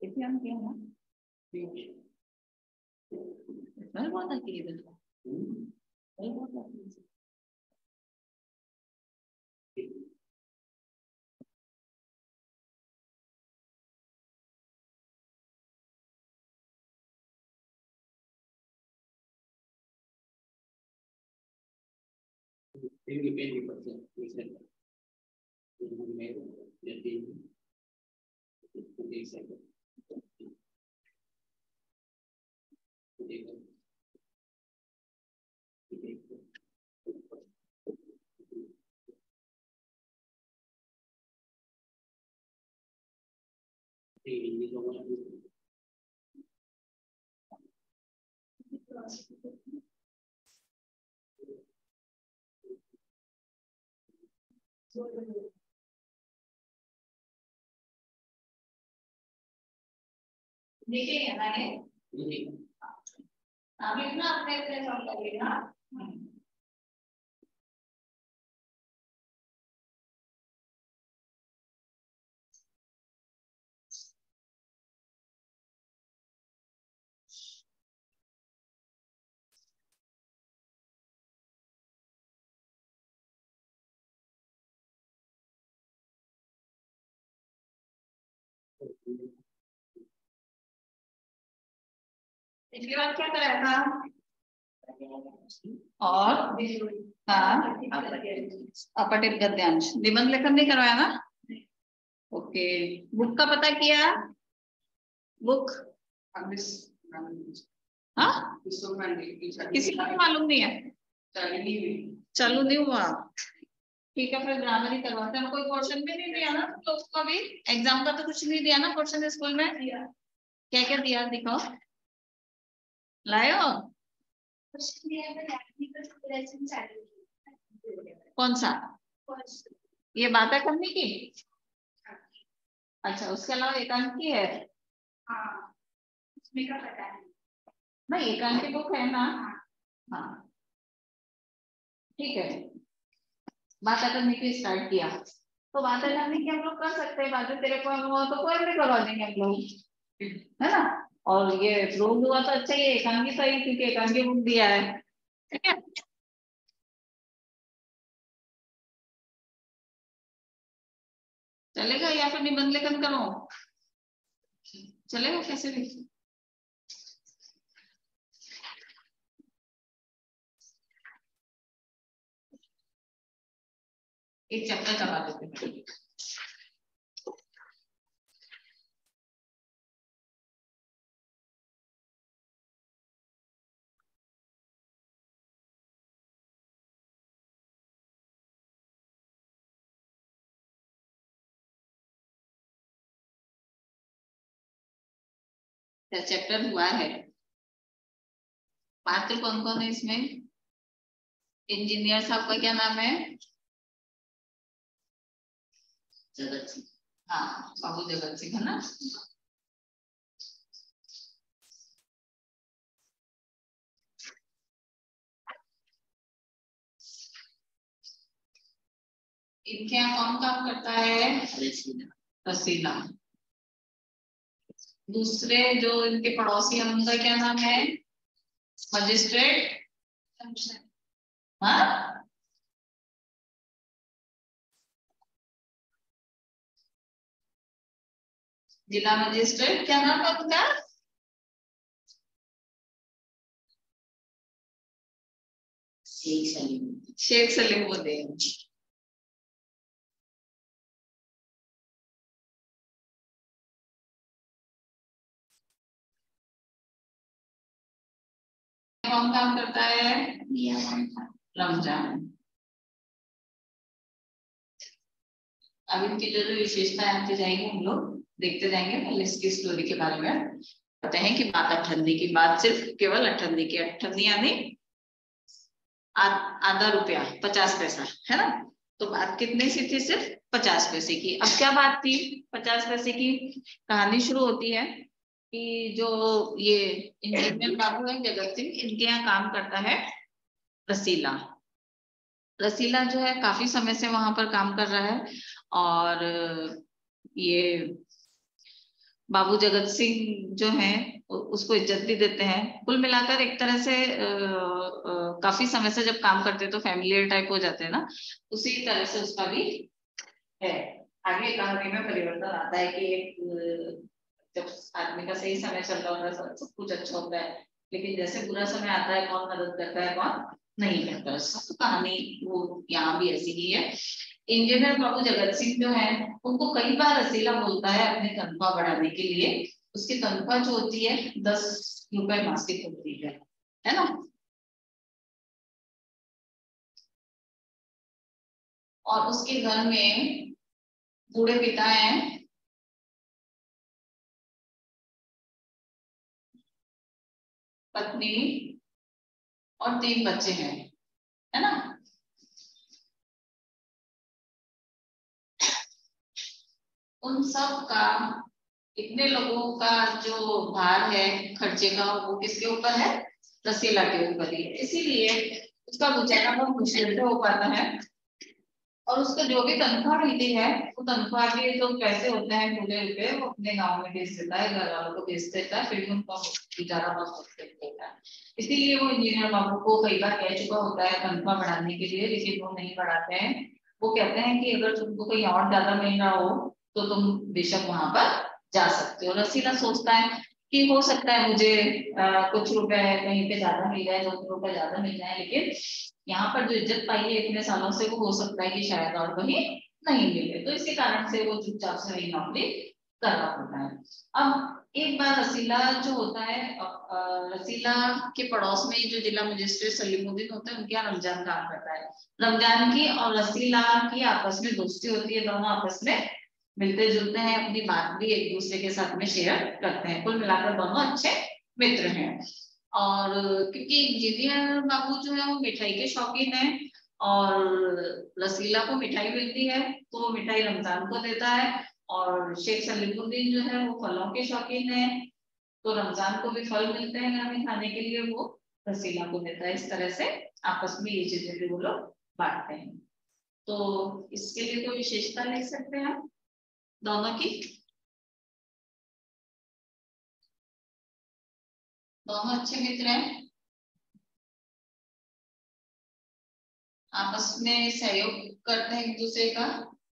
कितने अंक है ना? बहुत आती है बहुत आती है। देखिए ना ये आप इतना अपने अपने सॉल्व करिएगा। पिछली बार क्या कराया था? और हाँ अपठित गद्यांश निबंध लेखन नहीं करवाया ना? ओके, बुक का पता किया? बुक हाँ किसी को भी मालूम नहीं है? चालू नहीं हुआ, ठीक है फिर ग्रामर ही करवाते हैं। कोई क्वेश्चन भी नहीं दिया ना तुम लोग को? अभी एग्जाम का तो कुछ नहीं दिया ना क्वेश्चन स्कूल में? क्या क्या दिया दिखाओ, लायो? कौन सा? ये बातें करने की? अच्छा, उसके अलावा एकांकी है? हाँ, उसमें का पता है ना, एकांकी बुक है ना? हाँ ठीक है, बातें करने की स्टार्ट किया तो बातें करने की हम लोग कर सकते हैं। बातें तेरे को हो तो कोई भी करवा देंगे हम लोग, है ना? और ये रोज हुआ तो अच्छा ही, एकांकी सही क्योंकि एकांकी बुक दिया है, ठीक है? चलेगा या फिर निबंध लेखन करो? चलेगा कैसे भी। एक चैप्टर करवा देते हैं। क्या चैप्टर हुआ है? पात्र कौन कौन है इसमें? इंजीनियर साहब का क्या नाम है? जगत सिंह। हाँ बाबू जगत सिंह है ना? इनके यहाँ कौन काम करता है? रसीला। दूसरे जो इनके पड़ोसी हैं उनका क्या नाम है? मजिस्ट्रेट। हाँ जिला मजिस्ट्रेट क्या नाम है उनका? शेख सलीमुद्दीन। कौन काम करता है? रमजान। अब इनकी जो विशेषताएं आती जाएंगी हम लोग देखते जाएंगे। पहले इसकी स्टोरी के बारे में पता है कि बात अठन्नी की, बात सिर्फ केवल अठन्नी की। अठन्नी यानी आधा रुपया 50 पैसा, है ना? तो बात कितने सी थी? सिर्फ 50 पैसे की। अब क्या बात थी? 50 पैसे की। कहानी शुरू होती है कि जो ये इंजीनियर बाबू है जगत सिंह, इनके यहाँ काम करता है रसीला। रसीला जो है काफी समय से वहां पर काम कर रहा है और ये बाबू जगत सिंह जो हैं उसको इज्जत भी देते हैं। कुल मिलाकर एक तरह से काफी समय से जब काम करते हैं तो फैमिलियर टाइप हो जाते हैं ना, उसी तरह से उसका भी है। आगे कहानी में परिवर्तन आता है कि एक जब आदमी का सही समय चल रहा होता है सब कुछ अच्छा होता है, लेकिन जैसे बुरा समय आता है कौन मदद करता है कौन नहीं करता। सब कहानी वो यहाँ भी ऐसी ही है। इंजीनियर बाबू जगत सिंह जो है उनको कई बार रसीला बोलता है अपनी तनख्वाह बढ़ाने के लिए। उसकी तनख्वाह जो होती है 10 रुपए मासिक होती है ना। और उसके घर में बूढ़े पिता हैं, पत्नी और 3 बच्चे हैं, है ना। उन सब का इतने लोगों का जो भार है खर्चे का वो किसके ऊपर है, रसीला के ऊपर ही है। इसीलिए उसका गुजारा बहुत मुश्किल से हो पाता है। और उसको जो भी तनख्वाह मिलती है वो तनख्वाह के तो पैसे होते हैं पूरे रुपए वो अपने गांव में भेज देता है, घर वालों को भेज देता है, फिर भी उनका गुजारा बहुत मुश्किल होता है। इसीलिए वो इंजीनियर बाबू को कई बार कह चुका होता है तनख्वाह बढ़ाने के लिए, लेकिन वो नहीं बढ़ाते हैं। वो कहते हैं कि अगर तुमको कहीं और ज्यादा मिल रहा हो तो तुम बेशक वहां पर जा सकते हो। रसीला सोचता है कि हो सकता है मुझे कुछ रुपए कहीं पे ज्यादा मिल जाए, 2 रुपए ज्यादा मिल जाए, लेकिन यहाँ पर जो इज्जत पाई है इतने सालों से वो हो सकता है कि शायद और कहीं नहीं मिले, तो इसी कारण से वो चुपचाप से वही नौकरी कर रहा होता है। अब एक बार रसीला जो होता है रसीला के पड़ोस में ही जो जिला मजिस्ट्रेट सलीमुद्दीन होता है उनके यहाँ रमजान काम करता है। रमजान की और रसीला की आपस में दोस्ती होती है, दोनों आपस में मिलते जुलते हैं, अपनी बात भी एक दूसरे के साथ में शेयर करते हैं। कुल मिलाकर दोनों अच्छे मित्र हैं। और क्योंकि इंजीनियर बाबू जो है वो मिठाई के शौकीन है और रसीला को मिठाई मिलती है तो वो मिठाई रमजान को देता है। और शेख सलीमुद्दीन जो है वो फलों के शौकीन है तो रमजान को भी फल मिलते हैं घर में खाने के लिए, वो रसीला को देता है। इस तरह से आपस में ये चीजें भी वो लोग बांटते हैं। तो इसके लिए कोई विशेषता ले सकते हैं आप दोनों की। दोनों अच्छे मित्र हैं, आपस में सहयोग करते हैं एक दूसरे का।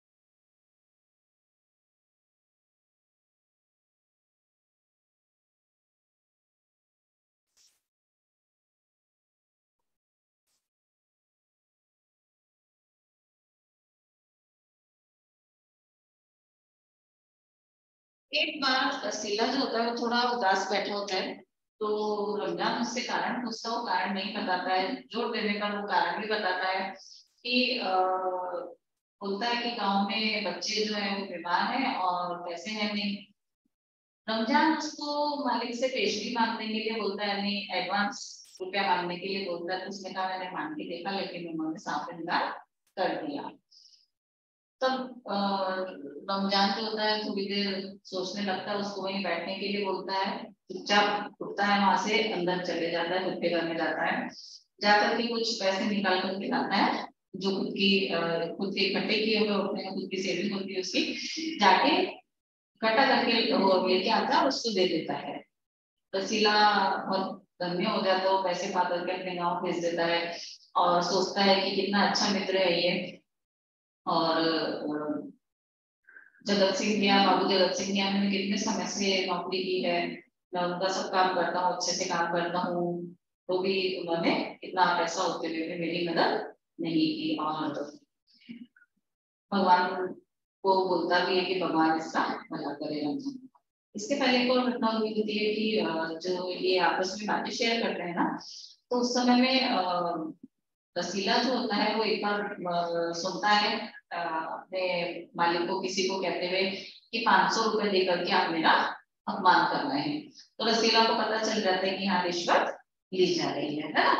एक बार शीला जो होता है वो थोड़ा उदास बैठा होता है तो रमजान उससे कारण पूछता, वो कारण नहीं बताता है, जोर देने का वो कारण भी बताता है कि बोलता है कि गांव में बच्चे जो है वो बीमार हैं और पैसे हैं नहीं। रमजान उसको मालिक से पेशगी मांगने के लिए बोलता है, नहीं एडवांस रुपया मांगने के लिए बोलता है। तो उसने कहा मैंने मांग के देखा लेकिन उन्होंने साफ इनकार कर दिया। तब रमजान जो होता है थोड़ी देर सोचने लगता है, उसको वहीं बैठने के लिए बोलता है। चुपचाप उठता है वहां से अंदर चले जाता है, खुद के घर में जाता है, जाकर के कुछ पैसे निकाल कर के लाता है जो खुद के इकट्ठे किए हुए होते हैं, खुद की सेविंग होती है उसकी, जाके इकट्ठा करके वो लेके आता है और उसको दे देता है। रसीला बहुत धन्य हो जाता है, वो पैसे पा करके अपने गाँव भेज देता है और सोचता है कि कितना अच्छा मित्र है ये। और जगत सिंह मियाँ बाबू जगत सिंह मियाँ ने कितने समय से नौकरी की है, मैं उनका सब काम करता हूँ, अच्छे से काम करता हूँ, तो भी उन्होंने इतना पैसा होते हुए भी मेरी मदद नहीं की। और भगवान को बोलता भी है कि भगवान इसका भला करे रमजान। इसके पहले एक और घटना हुई थी कि जो ये आपस में बातें शेयर करते हैं ना, तो उस समय में रसीला जो होता है वो एक बार सुनता है अपने मालिक को किसी को कहते हुए कि 500 रुपए देकर के आप मेरा अपमान कर रहे हैं। तो रसीला को पता चल जाता है कि हाँ रिश्वत ली जा रही है ना।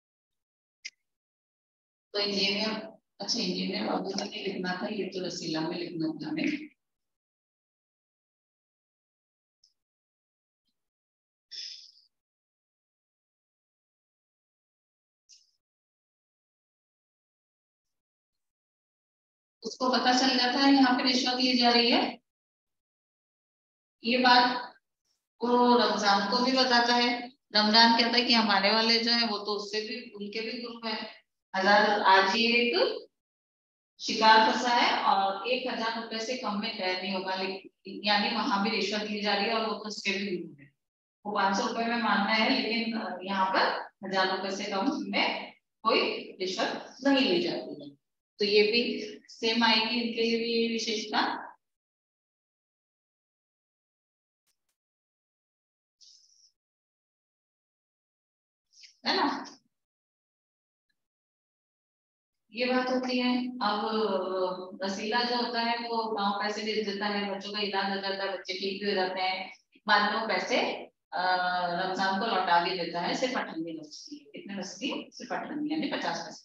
तो इंजीनियर, अच्छा इंजीनियर बाबू का नहीं लिखना था, ये तो रसीला में लिखना था हमें। उसको पता चल जाता है यहाँ पे रिश्वत ली जा रही है। ये बात वो रमजान को भी बताता है। रमजान कहता है कि हमारे वाले जो है वो तो उससे भी उनके भी ग्रुप है, 1000 आज ही एक शिकार फंसा है और 1000 रुपए से कम में तय नहीं होगा, लेकिन यानी वहां भी रिश्वत ली जा रही है और वो तो उसके भी ग्रुप है। वो 500 रुपए में मानना है, लेकिन यहाँ पर 1000 रुपए से कम में कोई रिश्वत नहीं ली जाती है। तो ये भी सेम आएगी, इनके लिए भी ये विशेषता है ना। ये बात होती है। अब वसीला जो होता है वो गांव पैसे दे देता है, बच्चों का इलाज हो जाता है, बच्चे ठीक भी हो जाते हैं, बाद में वो पैसे रमजान को लौटा भी देता है, सिर्फ 98 बचती है। कितने बचती है? सिर्फ 98 यानी 50 पैसे।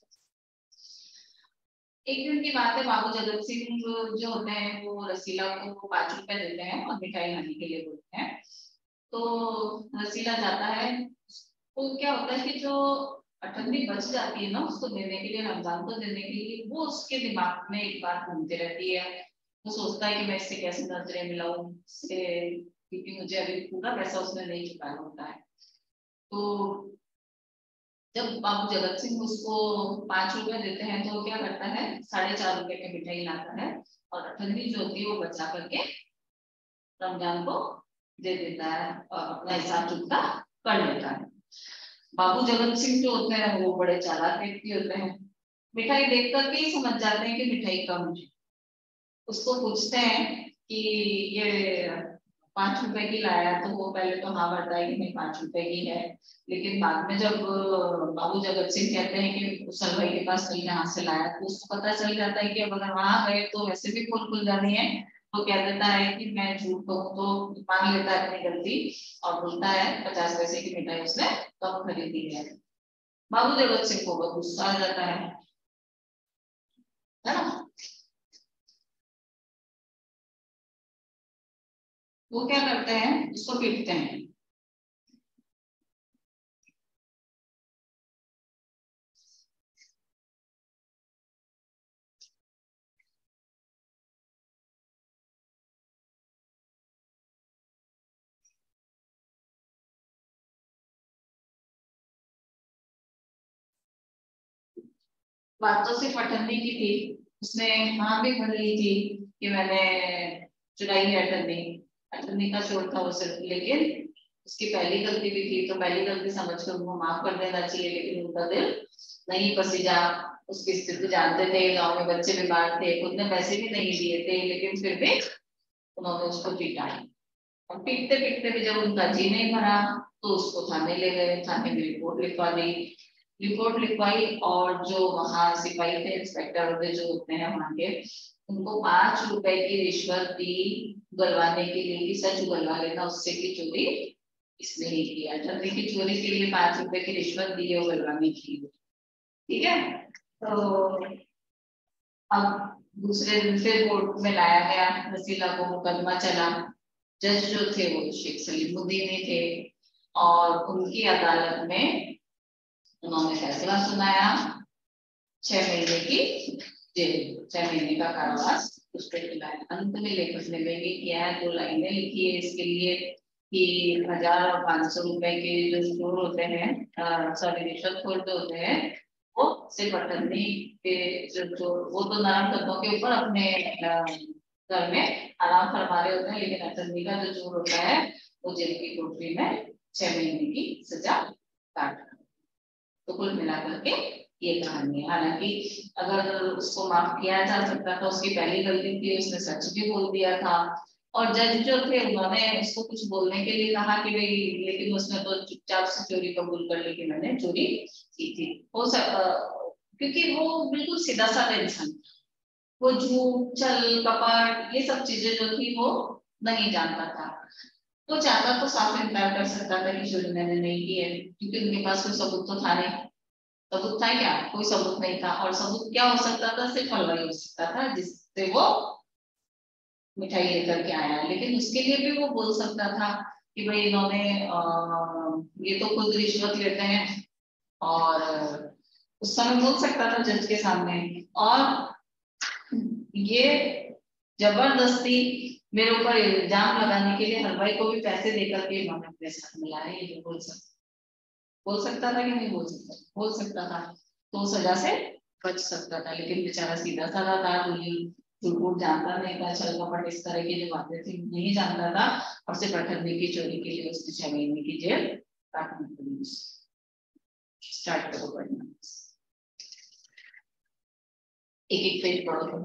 एक दिन की बात है, बाबू जगत सिंह जो होते हैं वो रसीला को 5 रुपए देते हैं और मिठाई लाने के लिए बोलते हैं। तो रसीला जाता है, तो क्या होता है कि जो अठन्नी बच जाती है ना उसको देने के लिए, रमजान को देने के लिए, वो उसके दिमाग में एक बात घूमती रहती है। वो सोचता है कि मैं इससे कैसे नजरें मिलाऊं इससे, क्योंकि मुझे अभी पूरा पैसा उसने नहीं चुकाया होता है। तो जब बाबू जगत सिंह उसको 5 रुपए देते हैं तो वो क्या करता है, 4.5 रुपए की मिठाई लाता है और अठन्नी जो होती है वो बचा करके रमजान को दे देता है और अपना हिसाब चुकता कर लेता है। बाबू जगत सिंह जो होते हैं वो बड़े चालाक व्यक्ति होते हैं, मिठाई देख करके ही समझ जाते हैं कि मिठाई कम है। उसको पूछते हैं कि ये 5 रुपए की लाया, तो वो पहले तो हाँ भरता है कि नहीं 5 रुपए की है, लेकिन बाद में जब बाबू जगत सिंह कहते हैं कि उसल भाई के पास चल यहाँ से लाया, तो उसको पता चल जाता है कि अब अगर वहां गए तो वैसे भी पोल खुल जानी है। तो कह देता है कि मैं झूठ कहूँ, तो मान लेता है अपनी गलती और बोलता है 50 पैसे की मिठाई उसने कब खरीदी है। बाबू जगत सिंह को बहुत गुस्सा आ जाता है ना। वो क्या करते हैं, उसको पीटते हैं। बात तो सिर्फ अठन्नी की थी, उसने हाँ भी भर ली थी कि मैंने चुराई है अठन्नी, अठन्नी का चोर था वो सिर्फ, लेकिन उसकी पहली गलती भी थी, तो पहली गलती समझ कर उनको माफ कर देना चाहिए, लेकिन उनका दिल नहीं पसीजा। उसकी स्थिति जानते थे, गांव में बच्चे बीमार थे, खुद ने पैसे भी नहीं दिए थे, लेकिन फिर भी उन्होंने उसको पीटा। और पीटते पीटते भी जब उनका जी नहीं भरा तो उसको थाने ले गए, थाने में रिपोर्ट लिखवा दी। रिपोर्ट लिखवाई और जो वहाँ सिपाही थे, इंस्पेक्टर होते जो होते हैं वहाँ के, उनको 5 रुपए की रिश्वत दी उगलवाने के लिए कि सच उगलवा लेना, उससे की चोरी इसने ही किया। ठगी की चोरी के लिए 5 रुपए की रिश्वत दी है उगलवाने के लिए। ठीक है। तो अब दूसरे दिन फिर कोर्ट में लाया गया वसीला को, मुकदमा चला। जज जो थे वो शेख सलीमुद्दीन ही थे और उनकी अदालत में उन्होंने फैसला सुनाया, 6 महीने की जेल, 6 महीने का कारावास उस पर खिलाया। अंत में लेखक ने भी किया है, 2 लाइनें लिखी है इसके लिए कि 1000 और 500 रुपए के जो चोर होते हैं, सॉरी रिश्वतखोर जो होते हैं, वो सिर्फ अठन्नी के जो वो तो नरम कदमों के ऊपर अपने घर में आराम फरमा रहे होते हैं, लेकिन अठन्नी का जो चोर होता है वो जेल की कोठरी में 6 महीने की सजा काट। तो कुल मिलाकर के ये कहानी है। हालांकि अगर उसको माफ किया जा सकता था, उसकी पहली गलती थी, उसने सच भी बोल दिया था। और जज जो थे उन्होंने उसको कुछ बोलने के लिए कहा कि भाई, लेकिन उसने तो चुपचाप से चोरी कबूल कर ली कि मैंने चोरी की थी। क्योंकि वो बिल्कुल सीधा साधा इंसान था, वो झूठ छल कपट ये सब चीजें जो थी वो नहीं जानता था। तो चाहता तो साफ इनकार कर सकता था कि चोरी मैंने नहीं की है, क्योंकि उनके पास कोई सबूत तो था नहीं। सबूत था क्या? कोई सबूत नहीं था। और सबूत क्या हो सकता था? सिर्फ हलवाई हो सकता था जिससे वो मिठाई लेकर के आया। लेकिन उसके लिए भी वो बोल सकता था कि भाई इन्होंने ये तो खुद रिश्वत लेते हैं, और उस समय बोल सकता था जज के सामने। और ये जबरदस्ती मेरे ऊपर इल्जाम लगाने के लिए हलवाई को भी पैसे देकर के इन्होंने अपने साथ मिलाया, ये जो बोल सकता था कि नहीं बोल सकता था, तो सजा से बच सकता था। लेकिन बेचारा सीधा साधा था, झूठ जानता नहीं था, छल कपट इस तरह की जो बातें थी नहीं जानता था, और सिर्फ 18 की चोरी के लिए उसने 6 महीने की जेल काटनी पड़ी। स्टार्ट करो पढ़ना, एक एक पेज पढ़ो।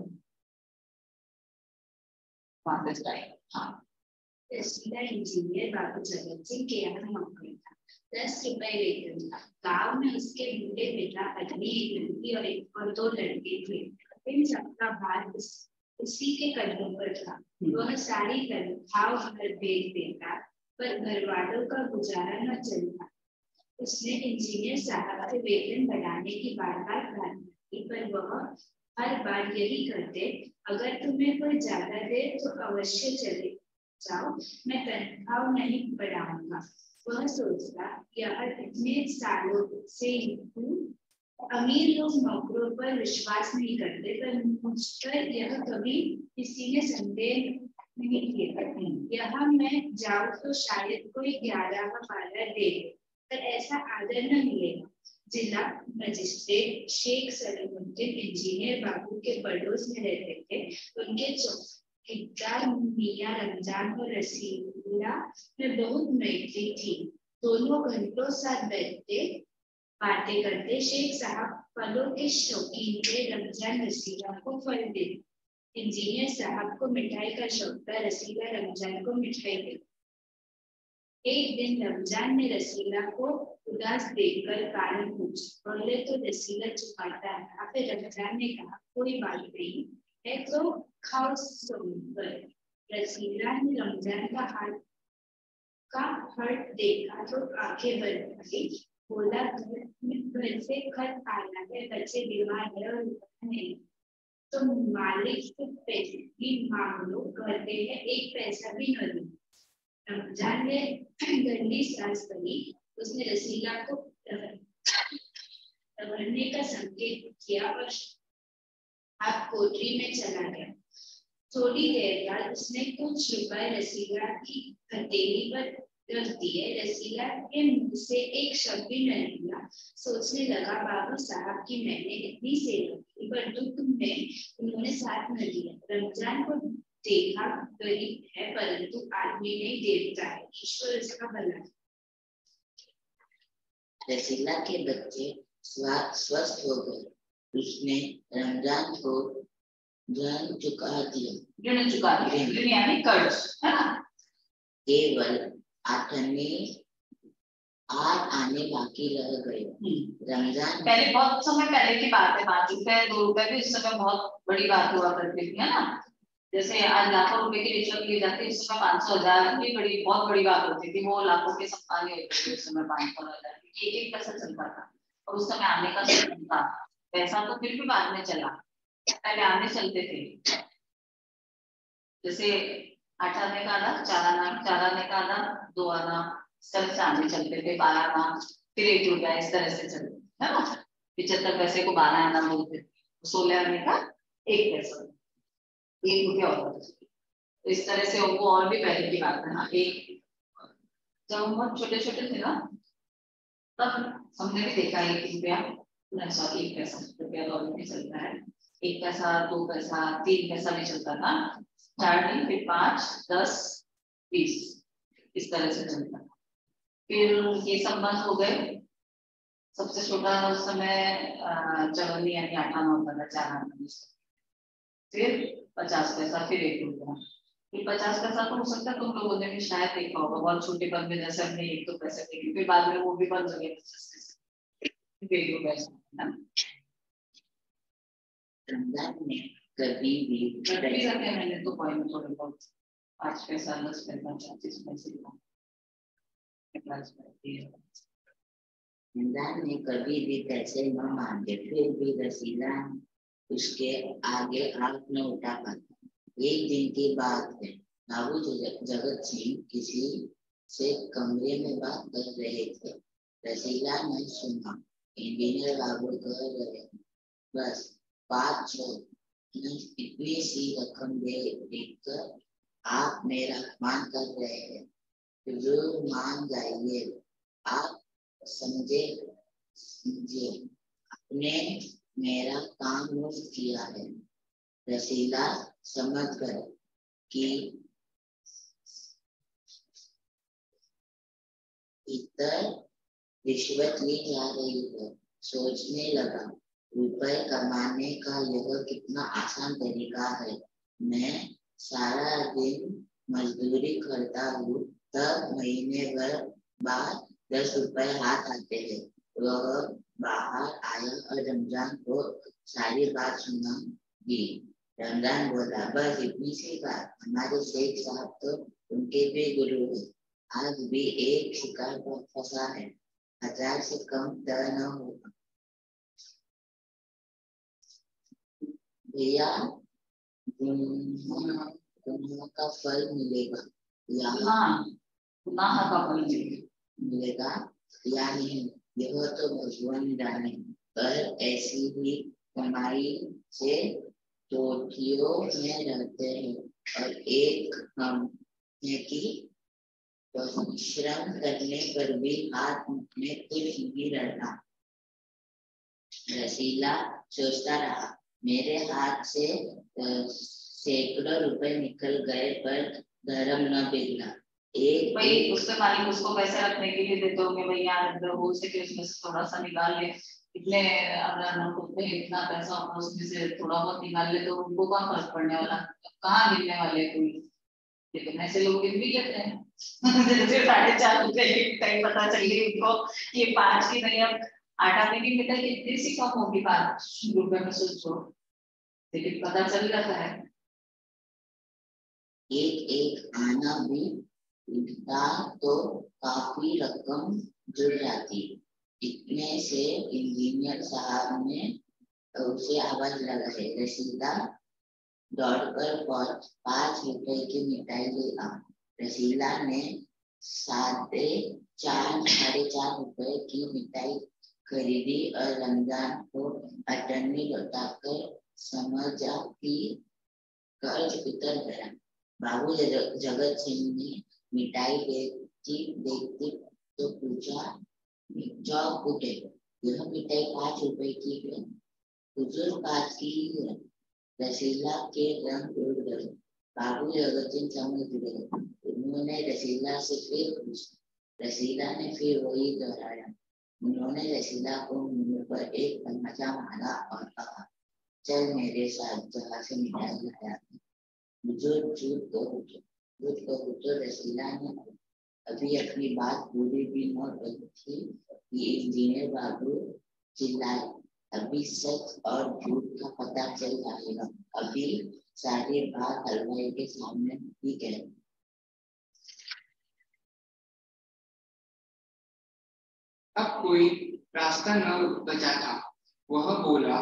हाँ, इंजीनियर बाबू जगत सिंह के यहाँ नौकरी था, 10 रुपए वेतन था। गाँव में उसके बूढ़े पिता, पत्नी, एक लड़की और 2 लड़के थे। इन सबका भार उसी के कंधों पर था। वह सारी तनख्वाह घर भेज देता, पर घर वालों का गुजारा न चलता। उसने इंजीनियर साहब से वेतन बढ़ाने की बार-बार प्रार्थना की, पर वह हर बार यही करते, अगर तुम्हें कोई ज्यादा दे तो अवश्य चले जाओ, मैं तनख्वाह नहीं बढ़ाऊंगा। वह सोचता, यह इतने सालों से हूँ, अमीर लोग नौकरों पर विश्वास नहीं करते, पर मुझ पर यह कभी किसी ने संदेह नहीं किया। यहाँ मैं जाऊँ तो शायद कोई 11-12 दे, पर ऐसा आदर न मिलेगा। जिला मजिस्ट्रेट शेख सलामुद्दीन इंजीनियर बाबू के पड़ोस में रहते थे। उनके चौकीदार मियां रमजान और रसीला में बहुत मैत्री थी। दोनों घंटों साथ बैठते बातें करते। शेख साहब फलों के शौकीन थे, रमजान रसीला को फल देते। इंजीनियर साहब को मिठाई का शौक था, रसीला रमजान को मिठाई देती। एक दिन रमजान ने रसीला को उदास देखकर कारण पूछा। पहले तो रसीला चुपाता था, फिर रमजान ने कहा, कोई बात नहीं है तो खाओ सोकर। रसीला ने रमजान का हर्ट देखा तो आंखें बंद कर बोला, घर से खत आया है, बच्चे बीमार है और नहीं, तो मालिक से पैसे भी मांग लो, कहते हैं 1 पैसा भी न दो। रमजान ने गंदी सांस भरी। उसने रसीला को टहलने का संकेत किया और हाथ कोठरी में चला गया। थोड़ी देर बाद उसने कुछ रुपए रसीला की हथेली पर रख दिए। रसीला के मुंह से एक शब्द भी न निकला। सोचने लगा, बाबू साहब की मैंने इतनी सेवा की, पर दुख में उन्होंने साथ न दिया। रमजान को देखा गरीब है, परंतु आदमी नहीं देता है, ईश्वर इसका भला। रसीला के बच्चे स्वस्थ हो गए। उसने रमजान को ऋण चुका दिया, यानी कर्ज, है ना। केवल 8 आने बाकी रह गए। रमजान पहले बहुत समय पहले की बात है, 5 रुपए 2 रुपए भी उस समय बहुत बड़ी बात हुआ करती थी, है ना। जैसे आज लाखों रुपए की रिश्वत ली जाती है, उस समय 500-1000 भी बहुत बड़ी बात होती थी। वो लाखों के सपना नहीं होती थी उस समय, 500-1000 एक पैसा चलता था। और उस समय आने का था पैसा तो फिर भी बाद में चला, पहले आने चलते थे। जैसे 8 आने का आना, 4 आना, 4 आने का आना, 2 आना, इस तरह से आने चलते थे। 12 आना, फिर 1 रुपया, इस तरह से चलते, है ना। 75 पैसे को 12 आना बोलते थे। 16 आने का 1 पैसा, 1 रुपया होता था। तो इस तरह से वो और भी पहले की बात है ना। जब हम बहुत छोटे छोटे थे ना, तब हमने भी देखा 1 रुपया, 1 पैसा, रुपया दौर में चलता है। 1 पैसा, 2 पैसा, 3 पैसा भी चलता था, 4 नहीं, फिर 5, 10, 20, इस तरह से चलता था। फिर ये सब बंद हो गए। सबसे छोटा उस समय चवन्नी यानी 8 आना होता था, 4 आना। फिर 50 पैसा, फिर 1 रुपया, फिर 50 पैसा। तो हो सकता है तुम लोगों ने भी शायद देखा होगा, बहुत छोटे पद में, जैसे हमने 1-2 पैसे देखे, फिर बाद में वो भी बंद हो गए, 50 पैसे, फिर 1 रुपया। कभी भी मैंने तो कॉइन थोड़े बहुत 5 पैसा, 10 पैसा, 35 पैसे ने कभी भी पैसे न मांगे, फिर भी रसीला उसके आगे हाथ न उठा पाता। एक दिन की बात है, बाबू जगत सिंह किसी से कमरे में बात कर रहे थे। रसीला ने सुना, इंजीनियर बाबू कह रहे, बस 500 इतनी सी रकम देकर आप मेरा अपमान कर रहे हैं, हुजूर मान जाइए, आप समझे, आपने मेरा काम मुफ्त किया है। रसीला समझ कर कि इतर रिश्वत ली जा रही है, सोचने लगा, रुपए कमाने का यह कितना आसान तरीका है। मैं सारा दिन मजदूरी करता हूँ, तब महीने भर बाद 10 रुपए हाथ आते हैं। वह बाहर आया और रमजान को सारी बात सुना दी। रमजान बोला, बस इतनी सी बात, हमारे शेख साहब तो उनके भी गुरु है, आज भी एक शिकार पर फंसा है, 1000 से कम तय न होगा। भैया गुनाह का फल मिलेगा या गुनाह का फल मिलेगा या नहीं, यह तो भगवान जाने, पर ऐसी ही कमाई से टोटियों में रहते हैं और एक हम है कि परिश्रम करने पर भी हाथ में कुछ नहीं रहता। रसीला सोचता रहा, मेरे हाथ से सैकड़ों रुपए निकल गए पर धर्म न बिगड़ा। एक भाई उसके मालिक उसको पैसे रखने के लिए देते होंगे, भाई यार हो सके उसमें से थोड़ा सा निकाल ले, इतने अगर इतना पैसा होगा उसमें से थोड़ा बहुत निकाल ले तो उनको कहाँ फर्क पड़ने वाला, कहाँ गिरने वाले कोई, लेकिन ऐसे लोग गिर भी लेते हैं। जैसे 4.5 रुपए की मिठाई पता चल गई उनको ये 5 की नहीं, अब आटा में की मिठाई कितनी सी कम होगी 5 रुपए में, सोचो, लेकिन पता चल जाता है। एक आना भी उठता तो काफी रकम जुड़ जाती। इतने से इंजीनियर साहब ने उसे आवाज लगाई, रसीदा दौड़कर 5 रुपए की मिठाई ले आ। रसीला ने 4.5 रुपए की मिठाई खरीदी और रमजान को अटर्नी लौटाकर समझा कि कर्ज उतर गया। बाबू जगत सिंह ने मिठाई देखती तो पूछा, चौक उठे, यह मिठाई 5 रुपए की है, हुजूर 5 की है। रसीला के रंग उड़ गए, बाबू जगत सिंह समझ गए। उन्होंने रसीला से फिर पूछा, रसीला ने फिर वही दोहराया। उन्होंने रसीला को मुंह पर एक तमाचा मारा और कहा, चल मेरे साथ, जहाँ से मिठाई लाया झूठ कहो तो रसीला ने अभी अपनी बात पूरी भी न कही थी कि इंजीनियर बाबू चिल्लाए, अभी सच और झूठ का पता चल जाएगा, अभी सारी बात हलवाई के सामने ही कह। अब कोई रास्ता न बचा था, वह बोला,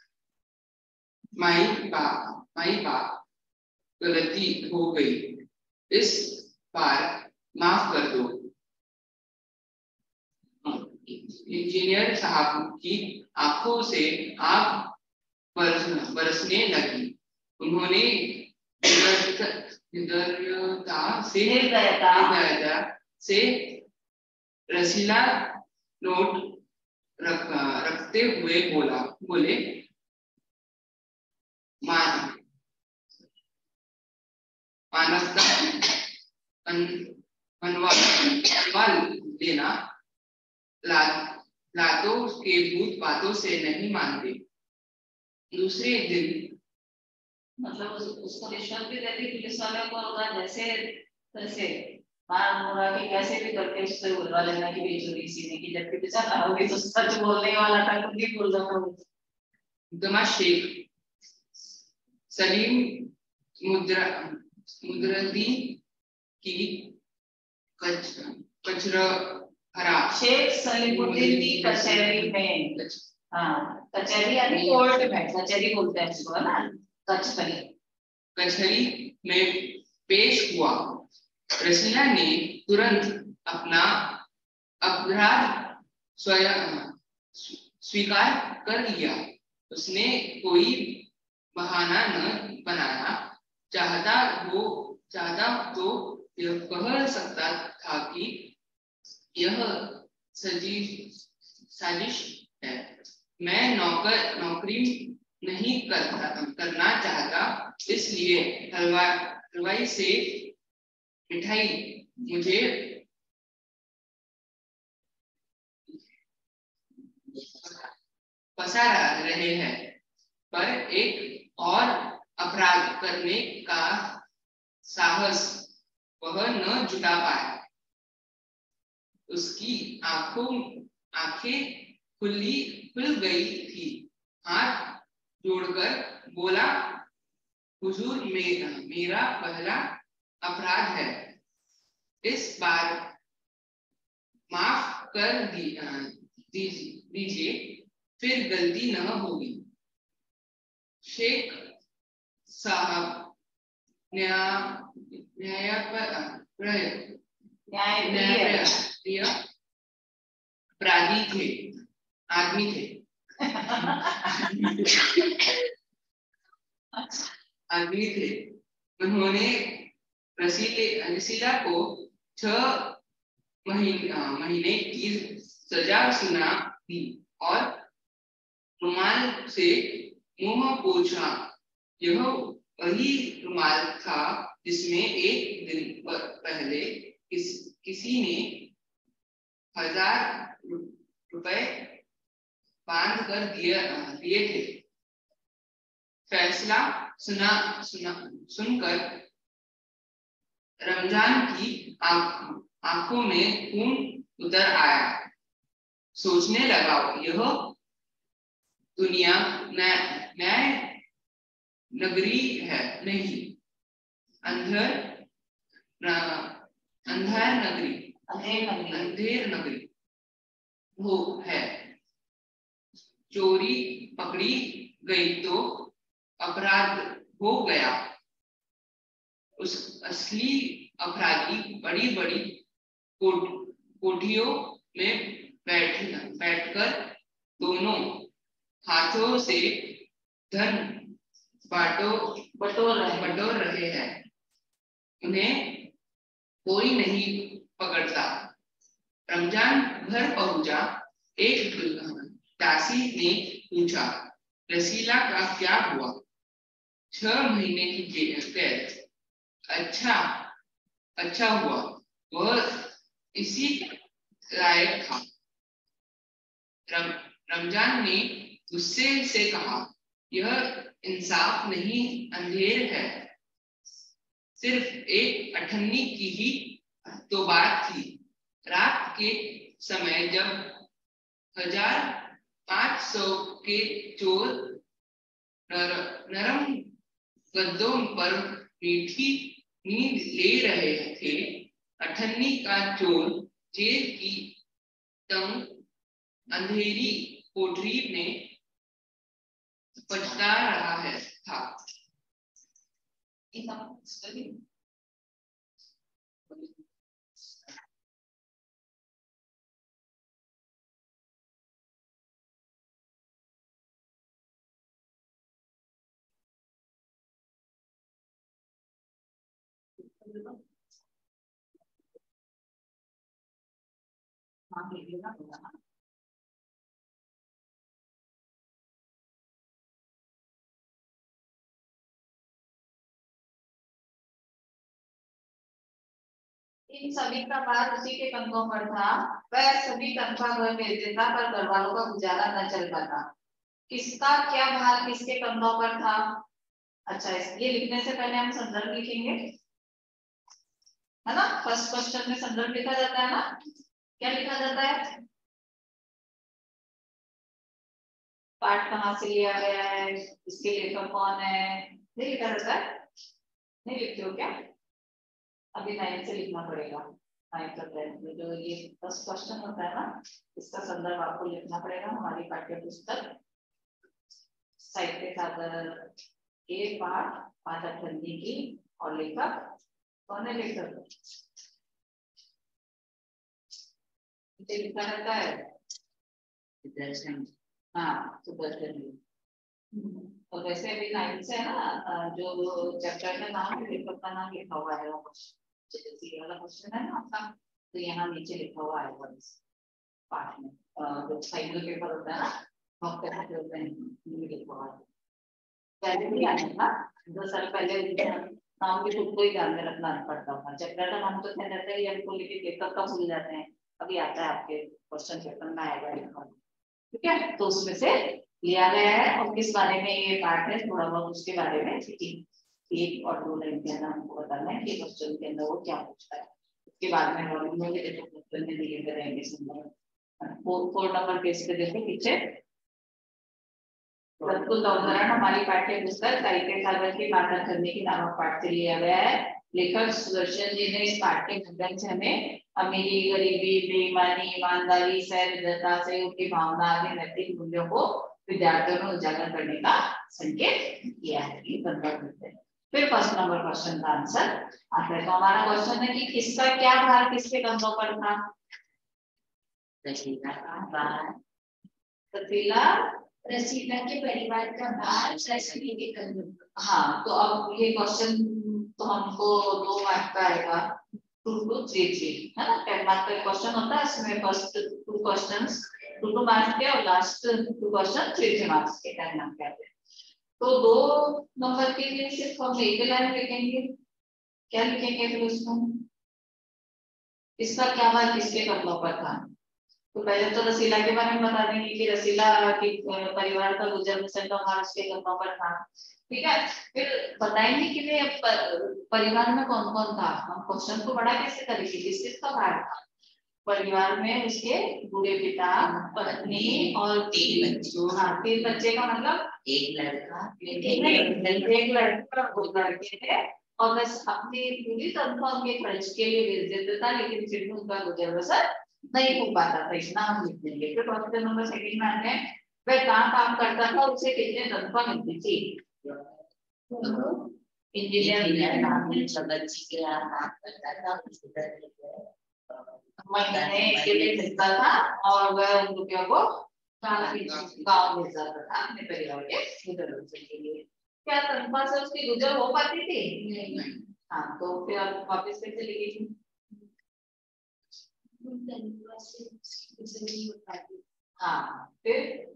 माई बाप गलती हो गई, इस बार माफ कर दो। इंजीनियर साहब की आंखों से आग बरसने लगी। उन्होंने निर्दयता से रसीला नोट रखते हुए बोले, मानवता बनवा लेना, लातों के भूत बातों से नहीं मानते। दूसरे दिन मतलब उसको रिश्वत भी देती पुलिस वाले को, होगा जैसे तैसे मार मुरा के कैसे भी करके उससे बुलवा लेना कि बेचोरी सीने की, जबकि बेचारा होगी तो सच बोलने वाला था, खुद ही बोल रहा था। मुकदमा शेख सलीम मुद्रदी की कचहरा, शेख सलीमुद्दीन की कचहरी में, हाँ कचहरी यानी कोर्ट में, कचहरी बोलते हैं इसको, है ना, कचहरी में पेश हुआ। रसीला ने तुरंत अपना अपराध स्वीकार कर लिया। उसने कोई बहाना न बनाना चाहता, वो चाहता तो यह कह सकता था कि यह साजिश है। मैं नौकरी नहीं करना चाहता, इसलिए हलवाई से मिठाई मुझे फंसा रहे हैं, पर एक और अपराध करने का साहस वह न जुटा पाया। उसकी आंखें खुल गई थी। हाथ जोड़कर बोला, हुजूर, मेरा पहला अपराध है, इस बार माफ कर दीजिए, फिर गलती न होगी। शेख साहब न्यायप्रिय अपराधी थे, आदमी थे। आदमी थे। उन्होंने रसीला को 6 महीने की सजा सुना दी और रुमाल से मुंह पोंछा। यह वही रुमाल था जिसमें एक दिन पहले किसी ने 1000 रुपए बांध कर दिए थे। फैसला सुनकर रमजान की आंखों में खून उतर आया। सोचने लगा, यह दुनिया न्याय नगरी है नहीं, अंधेर नगरी वो है। चोरी पकड़ी गई तो अपराध हो गया। उस असली अपराधी बड़ी बड़ी कोठियों में बैठकर दोनों हाथों से धन बटोर रहे हैं। उन्हें कोई नहीं पकड़ता। रमजान घर पहुंचा। एक दासी ने पूछा, रसीला का क्या हुआ? 6 महीने की कैद। अच्छा हुआ, वह इसी लायक था। रमजान ने गुस्से से कहा, यह इंसाफ नहीं, अंधेर है। सिर्फ एक अठन्नी की ही तो बात थी। रात के समय जब 1500 के चोर नरम गद्दों पर मीठी नींद ले रहे थे, अठन्नी का चोर जेल की तंग अंधेरी कोठरी में पछता रहा था। इन सभी का भार उसी के कंधों पर था। वह सभी तनख्वाह घर भेज देता, पर घर वालों का गुजारा न चल पाता। किसका क्या भार किसके कंधों पर था? अच्छा, ये लिखने से पहले हम संदर्भ लिखेंगे, है ना। फर्स्ट क्वेश्चन में संदर्भ लिखा जाता है ना। क्या लिखा जाता है? पाठ कहाँ से लिया गया है, इसके लेखक कौन है, नहीं लिखा जाता है? नहीं लिखते हो क्या? अभी 9 से लिखना पड़ेगा। 9 तक में जो ये फर्स्ट क्वेश्चन होता है ना, इसका संदर्भ आपको लिखना पड़ेगा। हमारी पाठ्य पुस्तक साहित्य सागर के पाठ 5 अठन्नी की, और लेखक कौन है? लेखक लिखा रहता है, सुदर्शन। हाँ, सुदर्शन। तो वैसे अभी 9 से है ना, जो चैप्टर का नाम है, पेपर का नाम लिखा हुआ है, जैसे ये वाला क्वेश्चन है ना आपका, तो यहाँ नीचे लिखा हुआ है पार्ट में, जो साइकिल पेपर होता है ना, हम कैसे होते हैं, ये लिखा हुआ है। पहले भी आया था 2 साल पहले, नाम भी खुद को ही ध्यान में रखना पड़ता था। चैप्टर का नाम तो क्या रहता है, ये हमको लेके पेपर का भूल जाते हैं, अभी आता है आपके क्वेश्चन पेपर में आएगा लिखा, ठीक है। तो उसमें से लिया गया है, और किस बारे में ये पार्ट है, थोड़ा बहुत उसके बारे में 1 और 2 लाइन के अंदर हमको बताना है कि क्वेश्चन के अंदर वो क्या पूछता है। उसके बाद में क्वेश्चन में दिए गए रहेंगे सिंबल। 4 नंबर पेज पे देखो पीछे, प्रस्तुत अवतरण हमारी पाठ्य पुस्तक साहित्य सागर की माता करने की नामक पाठ से लिया गया है। लेखक सुदर्शन जी ने इस पाठ के माध्यम से हमें अमीरी, गरीबी, बेईमानी, ईमानदारी, सहृदयता, सहयोग की भावना आदि नैतिक मूल्यों को विद्यार्थियों में उजागर करने का संकेत किया है। फिर फर्स्ट नंबर क्वेश्चन का आंसर आता है। तो हमारा क्वेश्चन है कि किसका क्या भार किसके कंधों पर था? रसीला का भार, रसीला के परिवार का भार रसीला के कंधों पर। हाँ, तो अब ये क्वेश्चन तो हमको 2 मार्क का आएगा, 2 to 3 3 है ना, 10 मार्क का क्वेश्चन होता है। इसमें फर्स्ट 2 क्वेश्चंस 2 मार्क्स के और लास्ट 2 क्वेश्चन 3 मार्क्स के 10 मार्क के आते हैं। तो 2 नंबर के लिए सिर्फ हम एक लाइन लिखेंगे। क्या लिखेंगे फिर उसमें? इसका क्या भार किसके कंधों पर था? तो पहले तो रसीला के बारे में बता देंगे कि रसीला के परिवार का गुजर बसर का भार उसके कंधों पर था, ठीक है। फिर बताएंगे कि परिवार में कौन कौन था। हम क्वेश्चन को बड़ा कैसे करेंगे, किसका भार था? परिवार में उसके बूढ़े पिता, पत्नी और 3 बच्चे। हाँ, 3 बच्चे का मतलब एक लड़का, एक लड़का और 2 लड़के थे, और बस अपनी पूरी तनख्वाह उनके खर्च के लिए भेज देता था, लेकिन फिर भी उनका गुजर बसर नहीं हो पाता था। इतना हम लिख देंगे। फिर क्वेश्चन नंबर 2 में आते हैं, वह कहाँ काम करता था, उसे कितने तनख्वाह मिलती थी? इंजीनियर जगत जी के यहाँ काम करता था, महीने के लिए मिलता था, और वह उन रुपयों को गाँव भेज जाता था अपने परिवार के गुजर बसर के लिए। क्या तनख्वाह से उसकी गुजर हो पाती थी? नहीं। हाँ, तो फिर आप वापस कैसे लिखेंगे? हाँ, फिर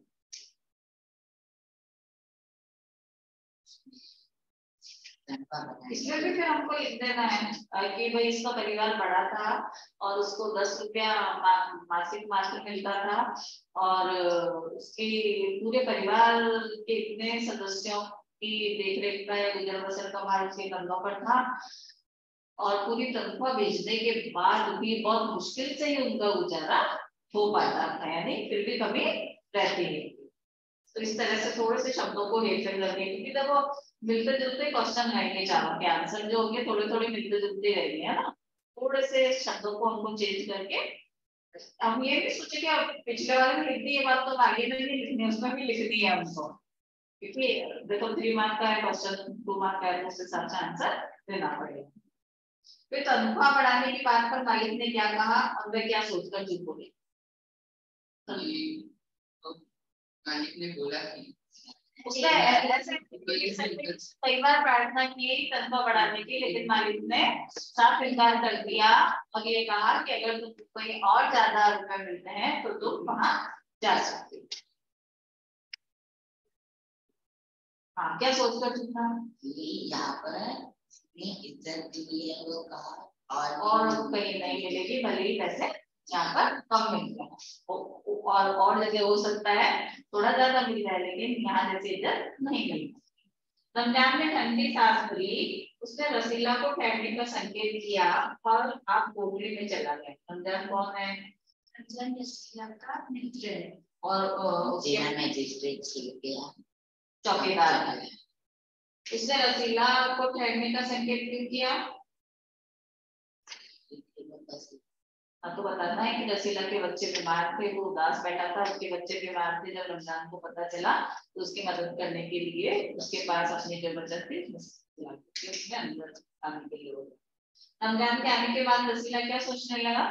इसमें भी फिर हमको लिख देना है कि भाई इसका परिवार बड़ा था और उसको 10 रुपया मासिक मिलता था, और उसके पूरे परिवार के इतने सदस्यों की देखरेख का या गुजर बसर का भार उसके कंधों पर था, और पूरी तनख्वाह भेजने के बाद भी बहुत मुश्किल से ही उनका गुजारा हो पाता था, यानी फिर भी कमी रहती है। तो इस तरह से थोड़े से शब्दों को हेरफेर करके, क्योंकि देखो मिलते जुलते क्वेश्चन रहेंगे, चारों के आंसर जो होंगे थोड़े थोड़े मिलते जुलते रहेंगे, है ना। थोड़े से शब्दों को हमको चेंज करके, हम ये भी सोचे कि अब पिछले वाले में लिख दी ये बात, तो आगे में भी लिखनी है, उसमें भी लिखनी है हमको, क्योंकि देखो 3 मार्क का है क्वेश्चन, 2 मार्क का है, तो उस हिसाब से आंसर देना पड़ेगा। फिर तनख्वाह बढ़ाने की बात पर मालिक ने क्या कहा और वे क्या सोचकर चुप हो गए? मालिक ने बोला कि उसने ऐसे कई बार प्रार्थना की तनख्वाह बढ़ाने की, लेकिन मालिक ने साफ इनकार कर दिया और ये कहा कि अगर तुम कहीं और ज्यादा रुपए मिलते हैं तो तुम वहां जा सकते हो। हाँ, क्या सोचकर चुप था? यहाँ पर इज्जत दी है वो कहा, और कहीं नहीं मिलेगी, भले ही पैसे यहाँ पर कम मिलते हैं, और जगह हो सकता है थोड़ा ज्यादा मिल जाए, लेकिन यहाँ जैसे इज्जत नहीं मिलती। रमजान ने ठंडी सांस भरी, उसने रसीला को ठहरने का संकेत दिया और आप कोठरी में चला गया। रमजान कौन है? रमजान रसीला का मित्र है, और जिला मैजिस्ट्रेट चौकीदार है। इसने रसीला को ठहरने का संकेत क्यों किया? आपको बताना है कि रसीला के बच्चे बीमार थे, वो उदास बैठा था, उसके बच्चे बीमार थे। जब रमजान को पता चला तो उसकी मदद करने के लिए उसके पास अपनी जो बचत थी उसमें अंदर आने के लिए। रमजान के आने के बाद रसीला क्या सोचने लगा?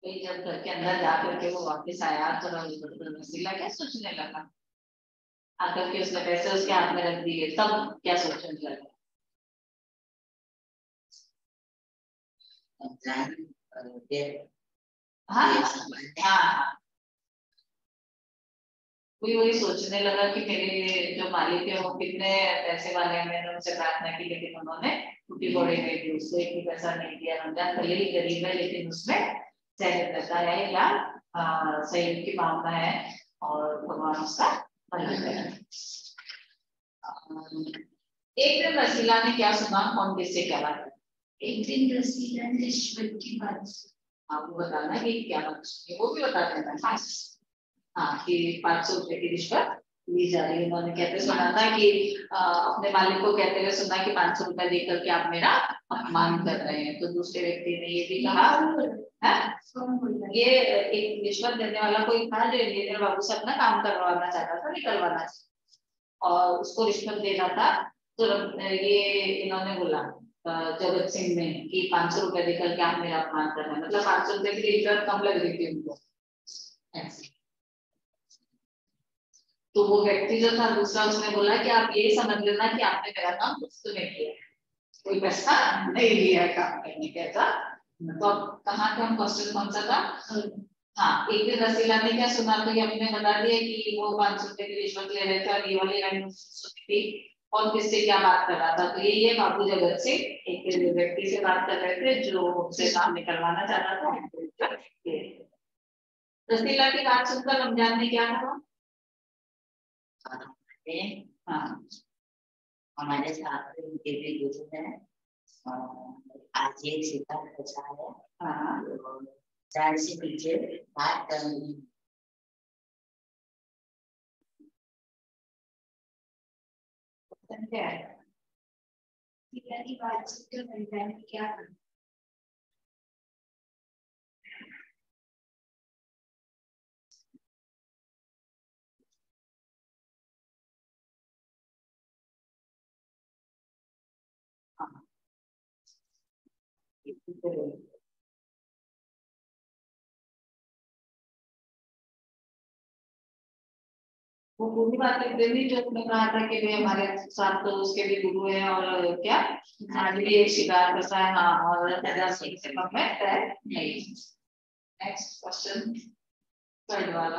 कोई जब घर के अंदर जाकर के वो वापस आया तो रसीला क्या सोचने लगा, आकर के उसने पैसे उसके हाथ में रख दिए, तब क्या सोचने लगा? हाँ, कोई वही सोचने लगा कि मेरे जो मालिक है वो कितने पैसे वाले हैं, मैंने उनसे प्रार्थना की लेकिन उन्होंने टूटी फोड़ी नहीं दी, उसको एक भी पैसा नहीं दिया। रमजान भले ही गरीब है लेकिन उसमें सहनता है या सहयोग की भावना है और भगवान उसका भला करें। एक दिन रसीला ने क्या सुना, कौन किससे क्या बात? एक दिन रसीला ने रिश्वत की बात, आपको बताना कि क्या बात, वो भी बता देना। हाँ, कि 500 रुपए की रिश्वत ली जा रही है। उन्होंने कहते सुना था कि अपने मालिक को कहते हुए सुना कि 500 रुपए देकर के आप मेरा अपमान कर रहे हैं। तो दूसरे व्यक्ति ने ये भी कहा है, ये एक रिश्वत देने वाला कोई था जो इंजीनियर बाबू से अपना काम करवाना चाहता था, निकलवाना और उसको रिश्वत देना था। तो ये इन्होंने बोला जगत सिंह ने कि 500 रुपए देकर के आप मेरा अपमान कर रहे हैं, मतलब 500 रुपए की रिश्वत कम लग रही थी उनको। तो वो व्यक्ति जो था दूसरा, उसने बोला कि आप ये समझ लेना कि आपने मेरा काम मुफ्त में किया, कोई पैसा नहीं लिया काम करने के। ऐसा तो अब कहाँ का हम क्वेश्चन कौन सा था? हाँ, एक दिन रसीला ने क्या सुना, तो ये हमने बता दिया कि वो 500 रुपए की रिश्वत ले रहे थे और ये वाली लाइन सुनी थी। और किससे क्या बात कर रहा था? तो ये बाबू जगत सिंह एक व्यक्ति से बात कर रहे थे जो उनसे काम निकलवाना चाहता था। रसीला की बात सुनकर रमजान ने क्या कहा? हाँ, हमारे साथ उनके भी गुरु है, आज एक सितार बचा है। हाँ, चार से पीछे बात करनी क्या है? की बातचीत कर रहे हैं क्या? वो पूरी बात करते नहीं जो तुमने कहा था कि वे हमारे साथ तो उसके भी गुरु है और क्या आज भी एक शिकार करता है। हाँ, और 1000 से कम है नहीं। नेक्स्ट क्वेश्चन, थर्ड वाला।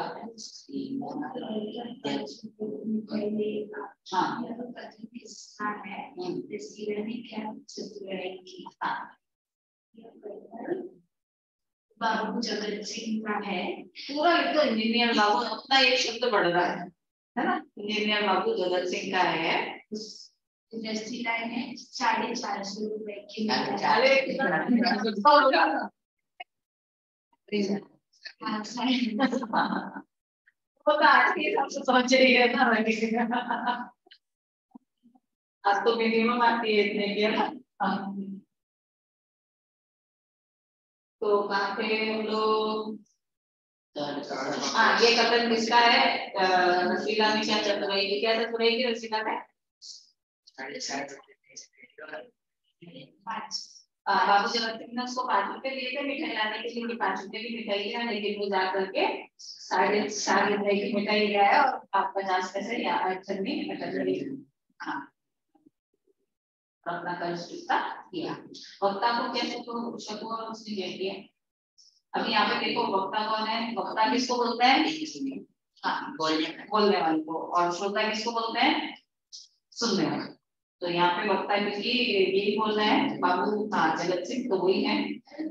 बाबू जगत सिंह का है, पूरा लिख दो इंजीनियर बाबू, अपना एक शब्द बढ़ रहा है ना? इंजीनियर बाबू जगत सिंह का है। रसीला ने 450 रुपए की वो तो आज की सबसे सोच रही है ना, आज तो मिनिमम आती है इतने की ना। तो कहाँ पे हम लोग? हाँ, ये कथन किसका है? रसीला ने क्या चतुराई की, क्या चतुराई की रसीला ने? बाबू जगत सिंह ने उसको 5 रुपए दिए थे मिठाई लाने के लिए, 5 रुपए की मिठाई लिया, लेकिन वो जा करके 4.5 रुपए की मिठाई ले आया और आप 50 पैसे या हाँ, अपना कर्ज चुकता किया। वक्ता को कैसे तो शको और उसने कह दिया। अभी यहाँ पे देखो वक्ता कौन है? वक्ता किसको बोलते हैं? हाँ, बोलने वाले को। और श्रोता किसको बोलते हैं? सुनने वाले। तो यहाँ पे वक्ता क्योंकि यही बोल रहे हैं बाबू, हाँ जगत सिंह तो वही है।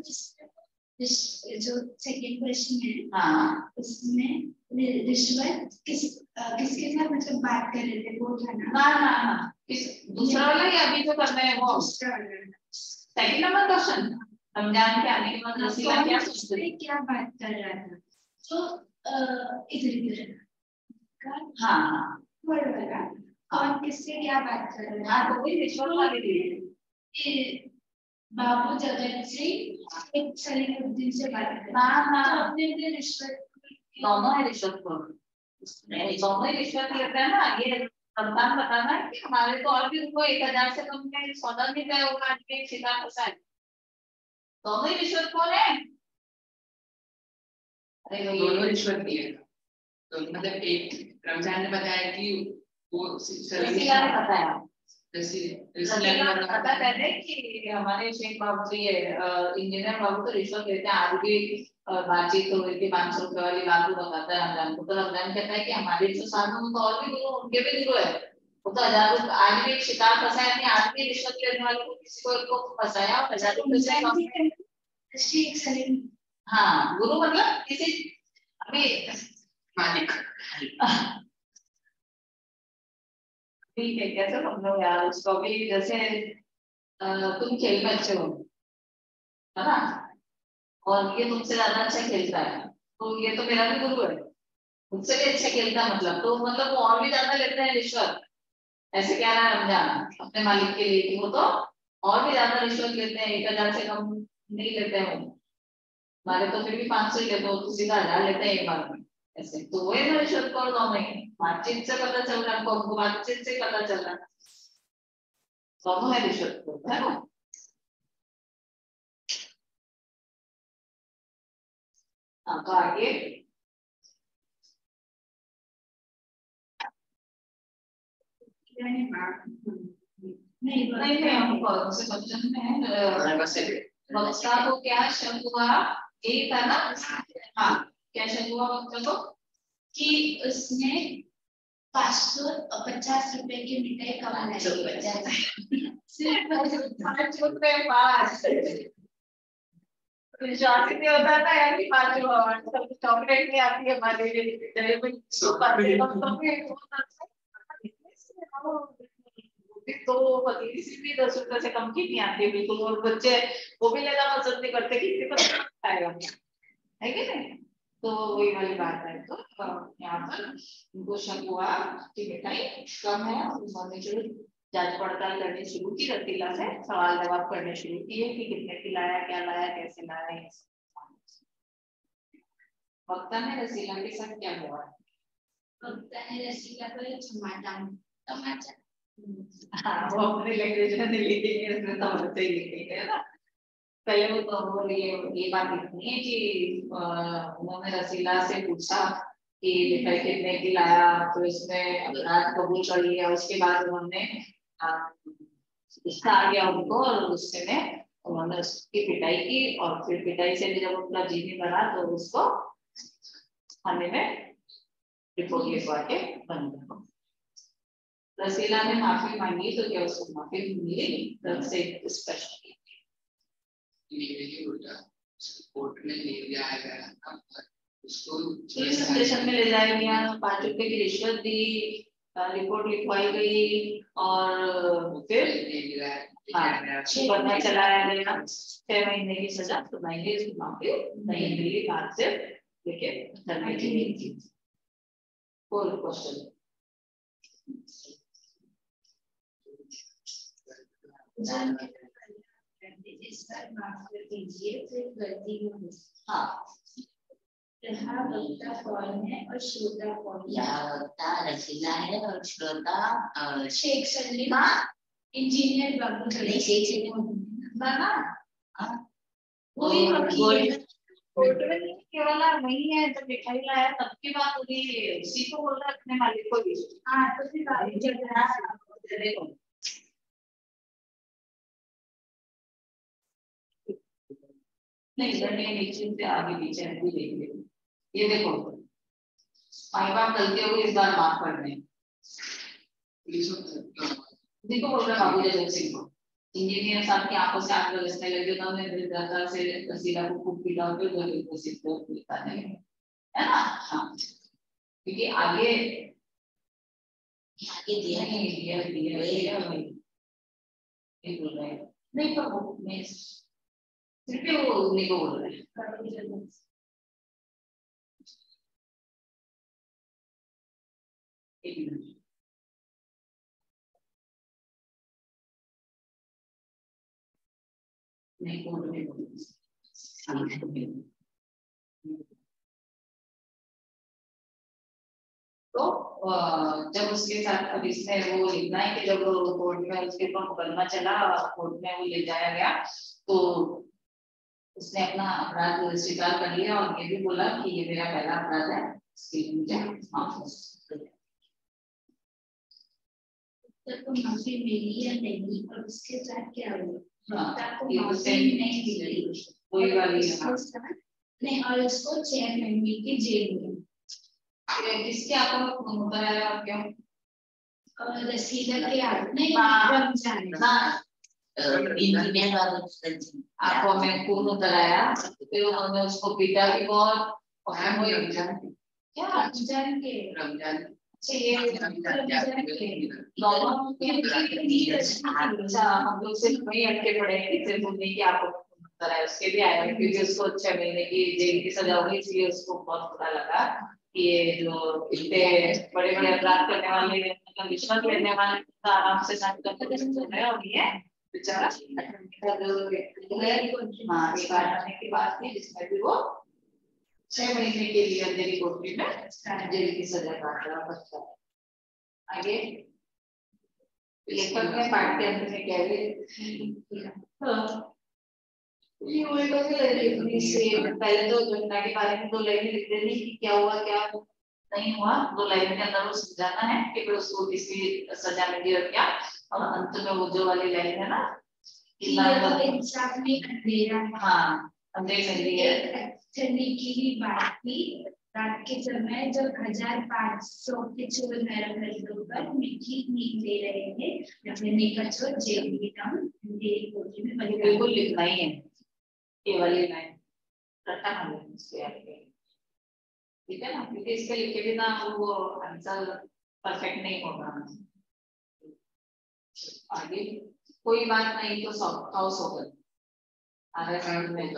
जो सेकंड क्वेश्चन है, हाँ, उसमें रिश्वत किसके साथ मतलब बात कर रहे थे वो था ना? ना किस दूसरा वाला या अभी जो कर रहे हैं वो? सेकंड नंबर क्वेश्चन, रमजान के आने के बाद रसीला क्या सोचते थे, क्या बात कर रहा था? तो इधर हाँ कौन किससे क्या बात कर रहा है? हाँ, तो वही रिश्वत वाले थे। बाबू जगत सिंह एक सलीमुद्दीन से बात कर रहा है। हाँ, तो रिश्वत दोनों है रिश्वत को, दोनों ही रिश्वत लेते हैं ना। ये रमजान बताना है कि हमारे तो और भी उनको 1000 से कम में सौदा नहीं तय होगा, शिकार फंसा है। दोनों ही रिश्वत कौन है? दोनों रिश्वत दिए। तो मतलब एक रमजान ने बताया कि वो रसीला ने बताया, रसीला ने पता कहते कि हमारे शेख बाबू जी इंजीनियर बाबू तो रिश्वत लेते हैं, आज भी बातचीत हो रही थी 500 रुपए वाली बात को बताता है रमजान को। तो रमजान कहता है कि हमारे जो सामने उनको और भी गुरु, उनके भी गुरु है, वो तो हजार आज भी एक शिकार फंसा है, आज भी रिश्वत लेने वाले को किसी को फंसाया और हाँ गुरु मतलब किसी अभी मालिक। ठीक है, कैसे समझो यार उसको भी, जैसे तुम खेल में अच्छे हो है ना, और ये तुमसे ज्यादा अच्छा खेलता है, तो ये तो मेरा भी गुरु है, मुझसे भी अच्छा खेलता है, मतलब तो मतलब वो और भी ज्यादा लेते हैं रिश्वत। ऐसे कह रहा है रमजान अपने मालिक के लिए कि वो तो और भी ज्यादा रिश्वत लेते हैं, 1000 से कम नहीं लेते हैं वो, हमारे तो फिर भी 500 ही लेते हो, तो सीधा 1000 लेते हैं एक बार में। ऐसे तो वो है रिश्वत को नहीं, बातचीत से पता चल रहा है हमको, बातचीत से पता चल रहा है दोनों है रिश्वत को, है ना। तो आगे नहीं हम कौन से क्वेश्चन में है, वक्ता को क्या शक हुआ, एक था ना। हाँ क्या शक हुआ वक्ता को कि उसने 550 रुपए की मिठाई कमा ली, सिर्फ 5 रुपए विश्वास नहीं होता था यार कि 5 चॉकलेट नहीं आती है हमारे लिए, तो पतीली सी भी 10 रुपए से कम की नहीं आती है बिल्कुल, और बच्चे वो भी लेना पसंद नहीं करते, किसी को खाएगा है कि नहीं। तो वही वाली बात है। तो यहाँ पर उनको शक हुआ कि मिठाई कम है, और उन्होंने जो जांच पड़ताल करनी शुरू की, रसीला से सवाल जवाब करने शुरू किए कि कितने खिलाया, क्या लाया, कैसे लाया। वक्ता ने रसीला के साथ क्या हुआ, वक्ता ने रसीला को टमाटर हाँ वो अपने लैंग्वेज में नहीं लिखेंगे, इसमें तो बच्चे ही लिखेंगे है ना। पहले वो तो ये बात लिखनी है कि उन्होंने रसीला से पूछा कि मिठाई कितने की लाया, तो इसमें अपराध कबूल कर लिया। उसके बाद उन्होंने गुस्सा आ गया उनको, और गुस्से में उन्होंने उसकी पिटाई की, और फिर पिटाई से भी जब उनका जी नहीं भरा तो उसको थाने में रिपोर्ट लिखवा के बंद कर। रसीला ने माफी मांगी, तो क्या उसको माफी मिली? तब से स्पष्ट कोर्ट में ले जाया गया, उसको पुलिस स्टेशन में ले जाया गया, 5 रुपए की रिश्वत दी, रिपोर्ट लिखवाई गई, और फिर मुकदमा चलाया गया, 6 महीने की सजा सुनाई, उसकी माफी नहीं मिली, बात से लेके धरने की गई थी। कोई क्वेश्चन? हाँ यहाँ वक्ता कौन है और श्रोता कौन है? यहाँ वक्ता रसीला है और श्रोता शेख सलीम इंजीनियर बाबू नहीं, शेख सलीम ना वही वकील कोर्ट में नहीं, केवल वही है जब मिठाई लाया तब की बात हो रही है, उसी को बोल रहा है अपने मालिक को भी। हाँ तो फिर देखो नहीं नीचे से आगे पीछे देखेंगे, ये देखो माई बाप गलती हो गई, इस बार माफ कर दें। देखो बोल रहे बाबू जगत सिंह को, इंजीनियर साहब की आंखों से आंख बरसने लगे, उन्होंने निर्दयता से रसीला को खूब पीटा और फिर गले को सिर को पीटा है ना। हाँ क्योंकि आगे दिया दिया बोल रहे हैं, नहीं पर वो मैं सिर्फ वो उन्हीं को बोल रहे हैं। एक मिनट नहीं कोर्ट में तो जब उसके साथ अब इसमें वो लिखना है कि जब कोर्ट में उसके ऊपर मुकदमा चला, कोर्ट में वो ले जाया गया, तो उसने अपना अपराध स्वीकार कर लिया और ये भी बोला कि ये मेरा पहला अपराध है, इसके लिए मुझे तो माफी मिली या नहीं और उसके साथ क्या हुआ? ये माफी नहीं मिली कोई वाली नहीं और उसको 6 महीने की जेल में। किसके आपको होता है और क्यों? रसीदा के हाथ नहीं रमजान आंखों में खून उतर आया, फिर उन्होंने उसको पीटा भी बहुत। क्या रमजान के अच्छा हम लोग सिर्फ वही अटके पड़े हैं, सिर्फ बोलने की आपको है उसके भी आया है, क्योंकि उसको 6 महीने की जेल की सजा हुई, इसलिए उसको बहुत बुरा लगा कि ये जो इतने बड़े बड़े अपराध करने वाले मतलब रिश्वत लेने वाले आराम से शांत करके और ये बेचारा हाँ एक आने की बात थी जिसमें भी वो 6 महीने के लिए अंधेरी कोठरी में जेल की सजा काट रहा बच्चा। आगे लेखक ने पाठ के अंत में कह ये उल्टो से पहले तो घटना के बारे में 2 लाइनें लिख देनी कि क्या हुआ क्या नहीं हुआ, 2 लाइन के अंदर वो समझाना है कि फिर उसको किसी सजा मिली और क्या, और अंत में वो जो वाली लाइन है ना इंसाफ में अंधेरा हाँ अंधेरे में है ठंडी की ही बात थी रात के समय जब 1500 के चोर नरक पर मिट्टी निकले रहे थे अपने निकट जेल की कम अंधेरी कोठरी में बिल्कुल लिखना ही है ये वाली लाइन रट्टा मार लेना इसके आगे, ठीक है ना, क्योंकि इसके लिखे बिना वो आंसर परफेक्ट नहीं होगा। आगे कोई बात नहीं तो सब हाउस होगा आगे साइड में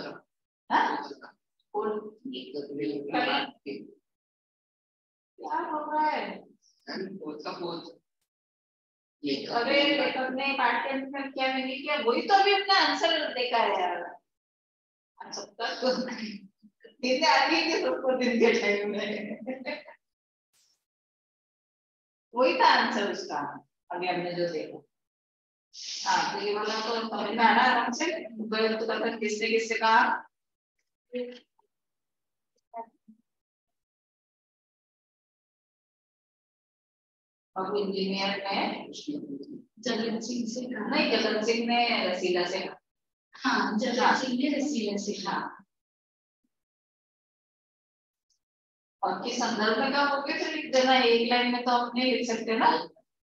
और क्या हो रहा है अरे लेखक ने पाठ के अंत में क्या मैंने किया वही तो अभी अपना आंसर देखा है यार। सबका तो दिन आगे के सबको दिन के टाइम में वही था आंसर उसका अभी हमने जो देखा। हाँ तो ये वाला तो समझ में आना आराम से तो किससे किससे कहा अब इंजीनियर में जगत सिंह से कहा नहीं जगत सिंह ने रसीला से कहा हाँ जगत सिंह ने रसीला से कहा और किस संदर्भ में कहा होगे तो लिख देना एक लाइन में तो आप नहीं लिख सकते ना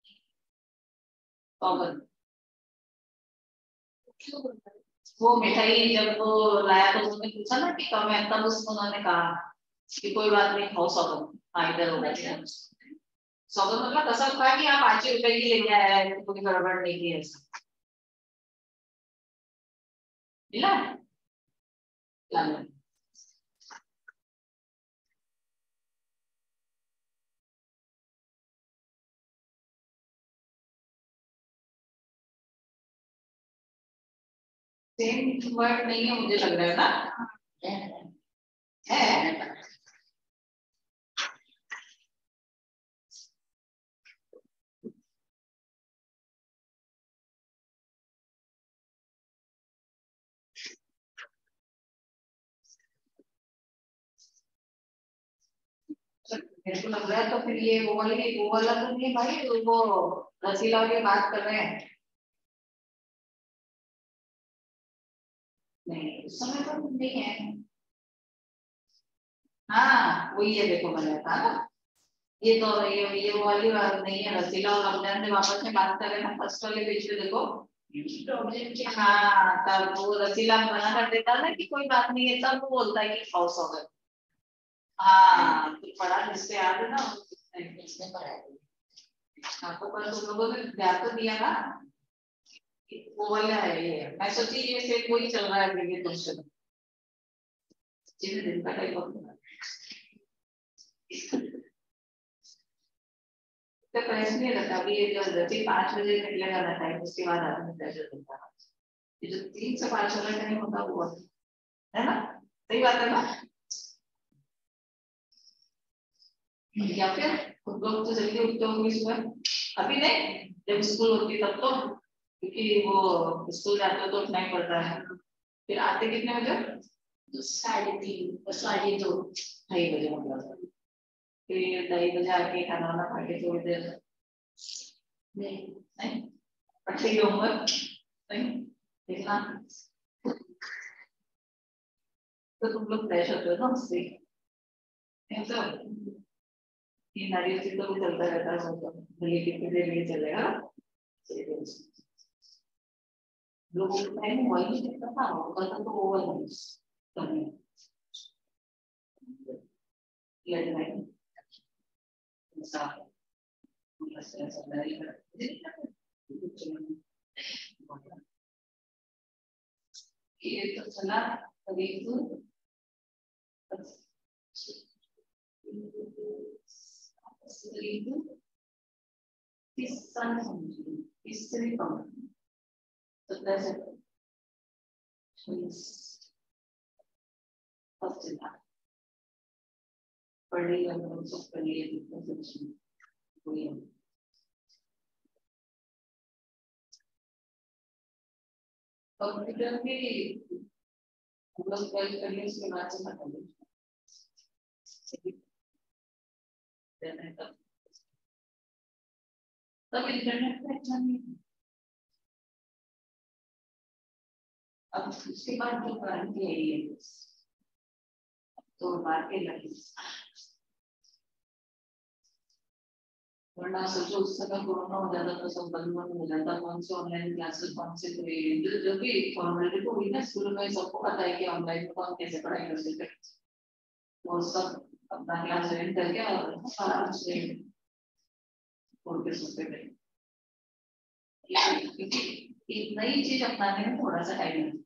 वो मिठाई जब वो लाया तो उसने पूछा ना कि कब है तब उसको उन्होंने कहा कि कोई बात नहीं खाओ सौगन हाँ इधर होगा सौगन मतलब कसम खा कि आप 5 रुपए की लेके आया है कोई गड़बड़ नहीं की ऐसा मिला सेम वर्ड नहीं है मुझे लग रहा है ना है मेरे को लग रहा है तो फिर ये वो वाला तो नहीं भाई वो रसीला वाली बात कर रहे हैं नहीं उस समय तो नहीं है हाँ वही है देखो मैंने कहा ना ये तो ये वाली बात नहीं है रसीला और रमजान से वापस में बात कर रहे हैं फर्स्ट वाले पेज पे देखो प्रॉब्लम क्या हाँ तब वो रसीला मना कर देता है ना कि कोई बात नहीं है तब वो बोलता है कि हाउस हो गए हाँ तो पढ़ा जिससे याद है ना इसने पढ़ा आपको पर तुम लोगों ने ध्यान तो दिया ना वो वाला है ये मैं सोची ये से कोई चल रहा है ये क्वेश्चन जिन्हें दिन का टाइप होता है तो प्रश्न नहीं रहता अभी ये जो जैसे 5 बजे निकलेगा ना टाइम उसके बाद आदमी प्रेशर देता है ये जो 3 से 5 वाला टाइम होता वो है ना सही बात है ना या फिर हम लोग तो जल्दी उठते होंगे सुबह अभी नहीं जब स्कूल होती तब तो क्योंकि वो स्कूल जाते तो उठना ही पड़ता है फिर आते कितने बजे? 3:30 और 2:30 2:30 बजे मतलब। फिर 2:30 बजे आके खाना वाना खा के थोड़ी देर नहीं पढ़ते होमवर्क नहीं देखना, तो तुम लोग फ्रेश होते हो ना उससे, तो ये नारियल से तो चलता रहता है, भले कितनी देर में चलेगा। लोगों को टाइम वही दिखता था, कल तो वो करने ये तो चला करीब तीसरी कंप्यूटर के हम लोग 12 करने उसके बाद से खत्म तब इंटरनेट पे अच्छा नहीं। अब उसके बाद जो क्रांति आई है तो बात के लगी, वरना सोचो उस समय कोरोना हो जाता तो सब बंद हो जाता, कौन से ऑनलाइन क्लासेस कौन से जो भी ऑलरेडी तो हुई ना स्कूल में, सबको पता है कि ऑनलाइन में कौन कैसे पढ़ाई कर सकते, वो सब अपना क्लास ज्वाइन करके और आराम से पढ़ के सोचते थे। एक नई चीज अपनाने में थोड़ा सा टाइम लगता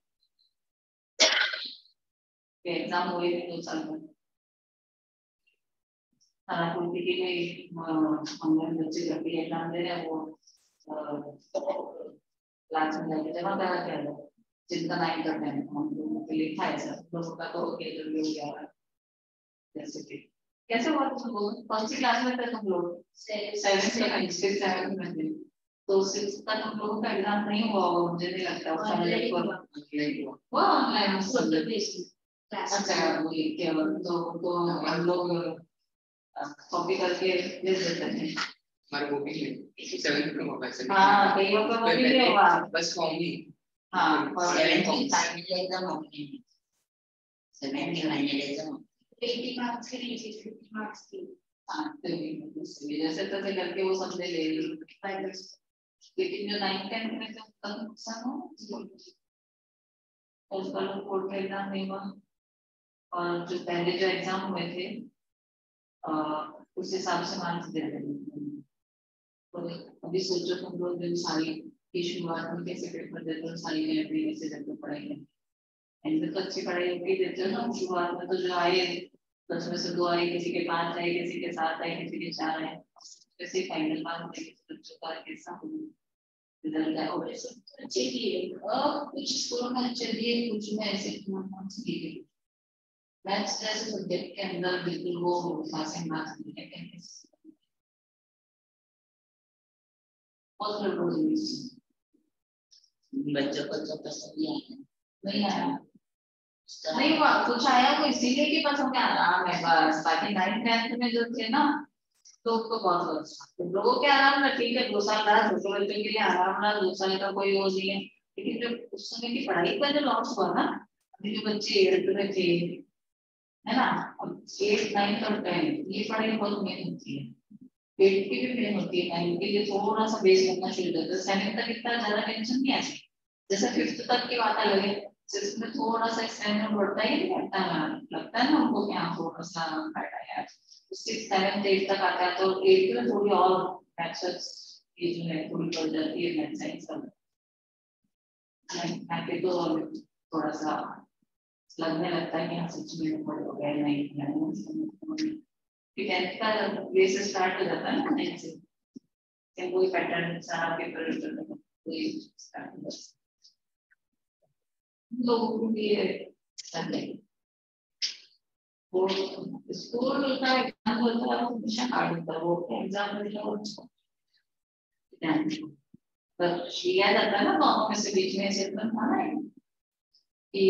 है, एग्जाम हुए 2 साल में के लिए ऑनलाइन बच्चे जब भी एग्जाम दे रहे हैं वो क्लास में जाके जमा करा के जिनका 9 तक है हम लोगों के लिए था ऐसा, लोगों का तो ओके जो भी हो गया। जैसे कि कैसे हुआ तुम लोग कौन सी क्लास में थे तुम लोग? 7th से 7th में थे, तो 6th तक हम लोगों का एग्जाम नहीं हुआ होगा, मुझे नहीं लगता वो ऑनलाइन अच्छा तो हम लोग कॉपी करके दे देते हैं। हमारे वो भी है 7th का मौका है। हाँ कईयों का वो भी होगा बस फॉर्म ही। हाँ और 7th की फाइनल एग्जाम होगी, 7th की फाइनल एग्जाम 80 मार्क्स के लिए 50 मार्क्स की। हाँ जैसे तैसे करके वो सब ले लेगी, लेकिन जो 9th 10th में जो कल नुकसान हो उसका लोग कोर्ट का एग्जाम नहीं हुआ, और जो पहले जो एग्जाम हुए थे उस हिसाब से मार्क्स दे देंगे। तो अभी सोचो तुम लोग जो सारी की शुरुआत में कैसे पेपर देते हो, सारी में अपनी कैसे देते पढ़ाई में, इनमें तो अच्छी पढ़ाई होगी देते हो ना। शुरुआत में तो जो आए 10 में से 2 आए, किसी के 5 आए, किसी के 7 आए, किसी के 4 आए, कैसे फाइनल मार्क्स देंगे बच्चों का कैसा रिजल्ट है। और अच्छे दिए कुछ स्कूलों में अच्छे दिए, कुछ में ऐसे मार्क्स दिए। मैथ्स जैसे सब्जेक्ट के अंदर बिल्कुल वो पासिंग मार्क्स दिए हैं, बच्चों को तो पसंद नहीं आया नहीं हुआ, कुछ आया तो इसीलिए कि पसंद आराम है बस, बाकी 9th 10th में जो थे ना तो उसको बहुत अच्छा तो लोगों के आराम में ठीक है, 2 साल रहा छोटे बच्चों के लिए आराम रहा, 2 साल का कोई वो नहीं है। लेकिन जो उस समय की पढ़ाई का जो लॉस हुआ ना, अभी जो बच्चे 8th में थे है ना, अब 8th 9th और 10th ये पढ़ाई बहुत मेन होती है, 8th की भी मेन होती है, 9th के लिए थोड़ा सा बेस करना शुरू करते हैं। 7th तक इतना ज्यादा टेंशन नहीं आती, जैसे 5th तक की बात अलग है, 6th में थोड़ा सा एक्सपेरिमेंट बढ़ता ही बढ़ता है, लगता है ना हमको कि हाँ थोड़ा सा घटा है। 6th 7th 8th तक आता है तो 8th में थोड़ी और मैथ्स ये जो है थोड़ी बढ़ जाती है, मैथ साइंस का तो थोड़ा सा लगने लगता है कि हाँ सच में बड़े हो गए, नहीं 10th का बेस स्टार्ट हो जाता है ना 9th से, कोई पैटर्न सारा पेपर कोई स्टार्ट हो जाता है लोगों के लिए। वो स्कूल का एग्जाम होता है वो हमेशा हार्ड होता है, वो एग्जाम पर किया जाता है ना दोनों में से बीच में से था ना कि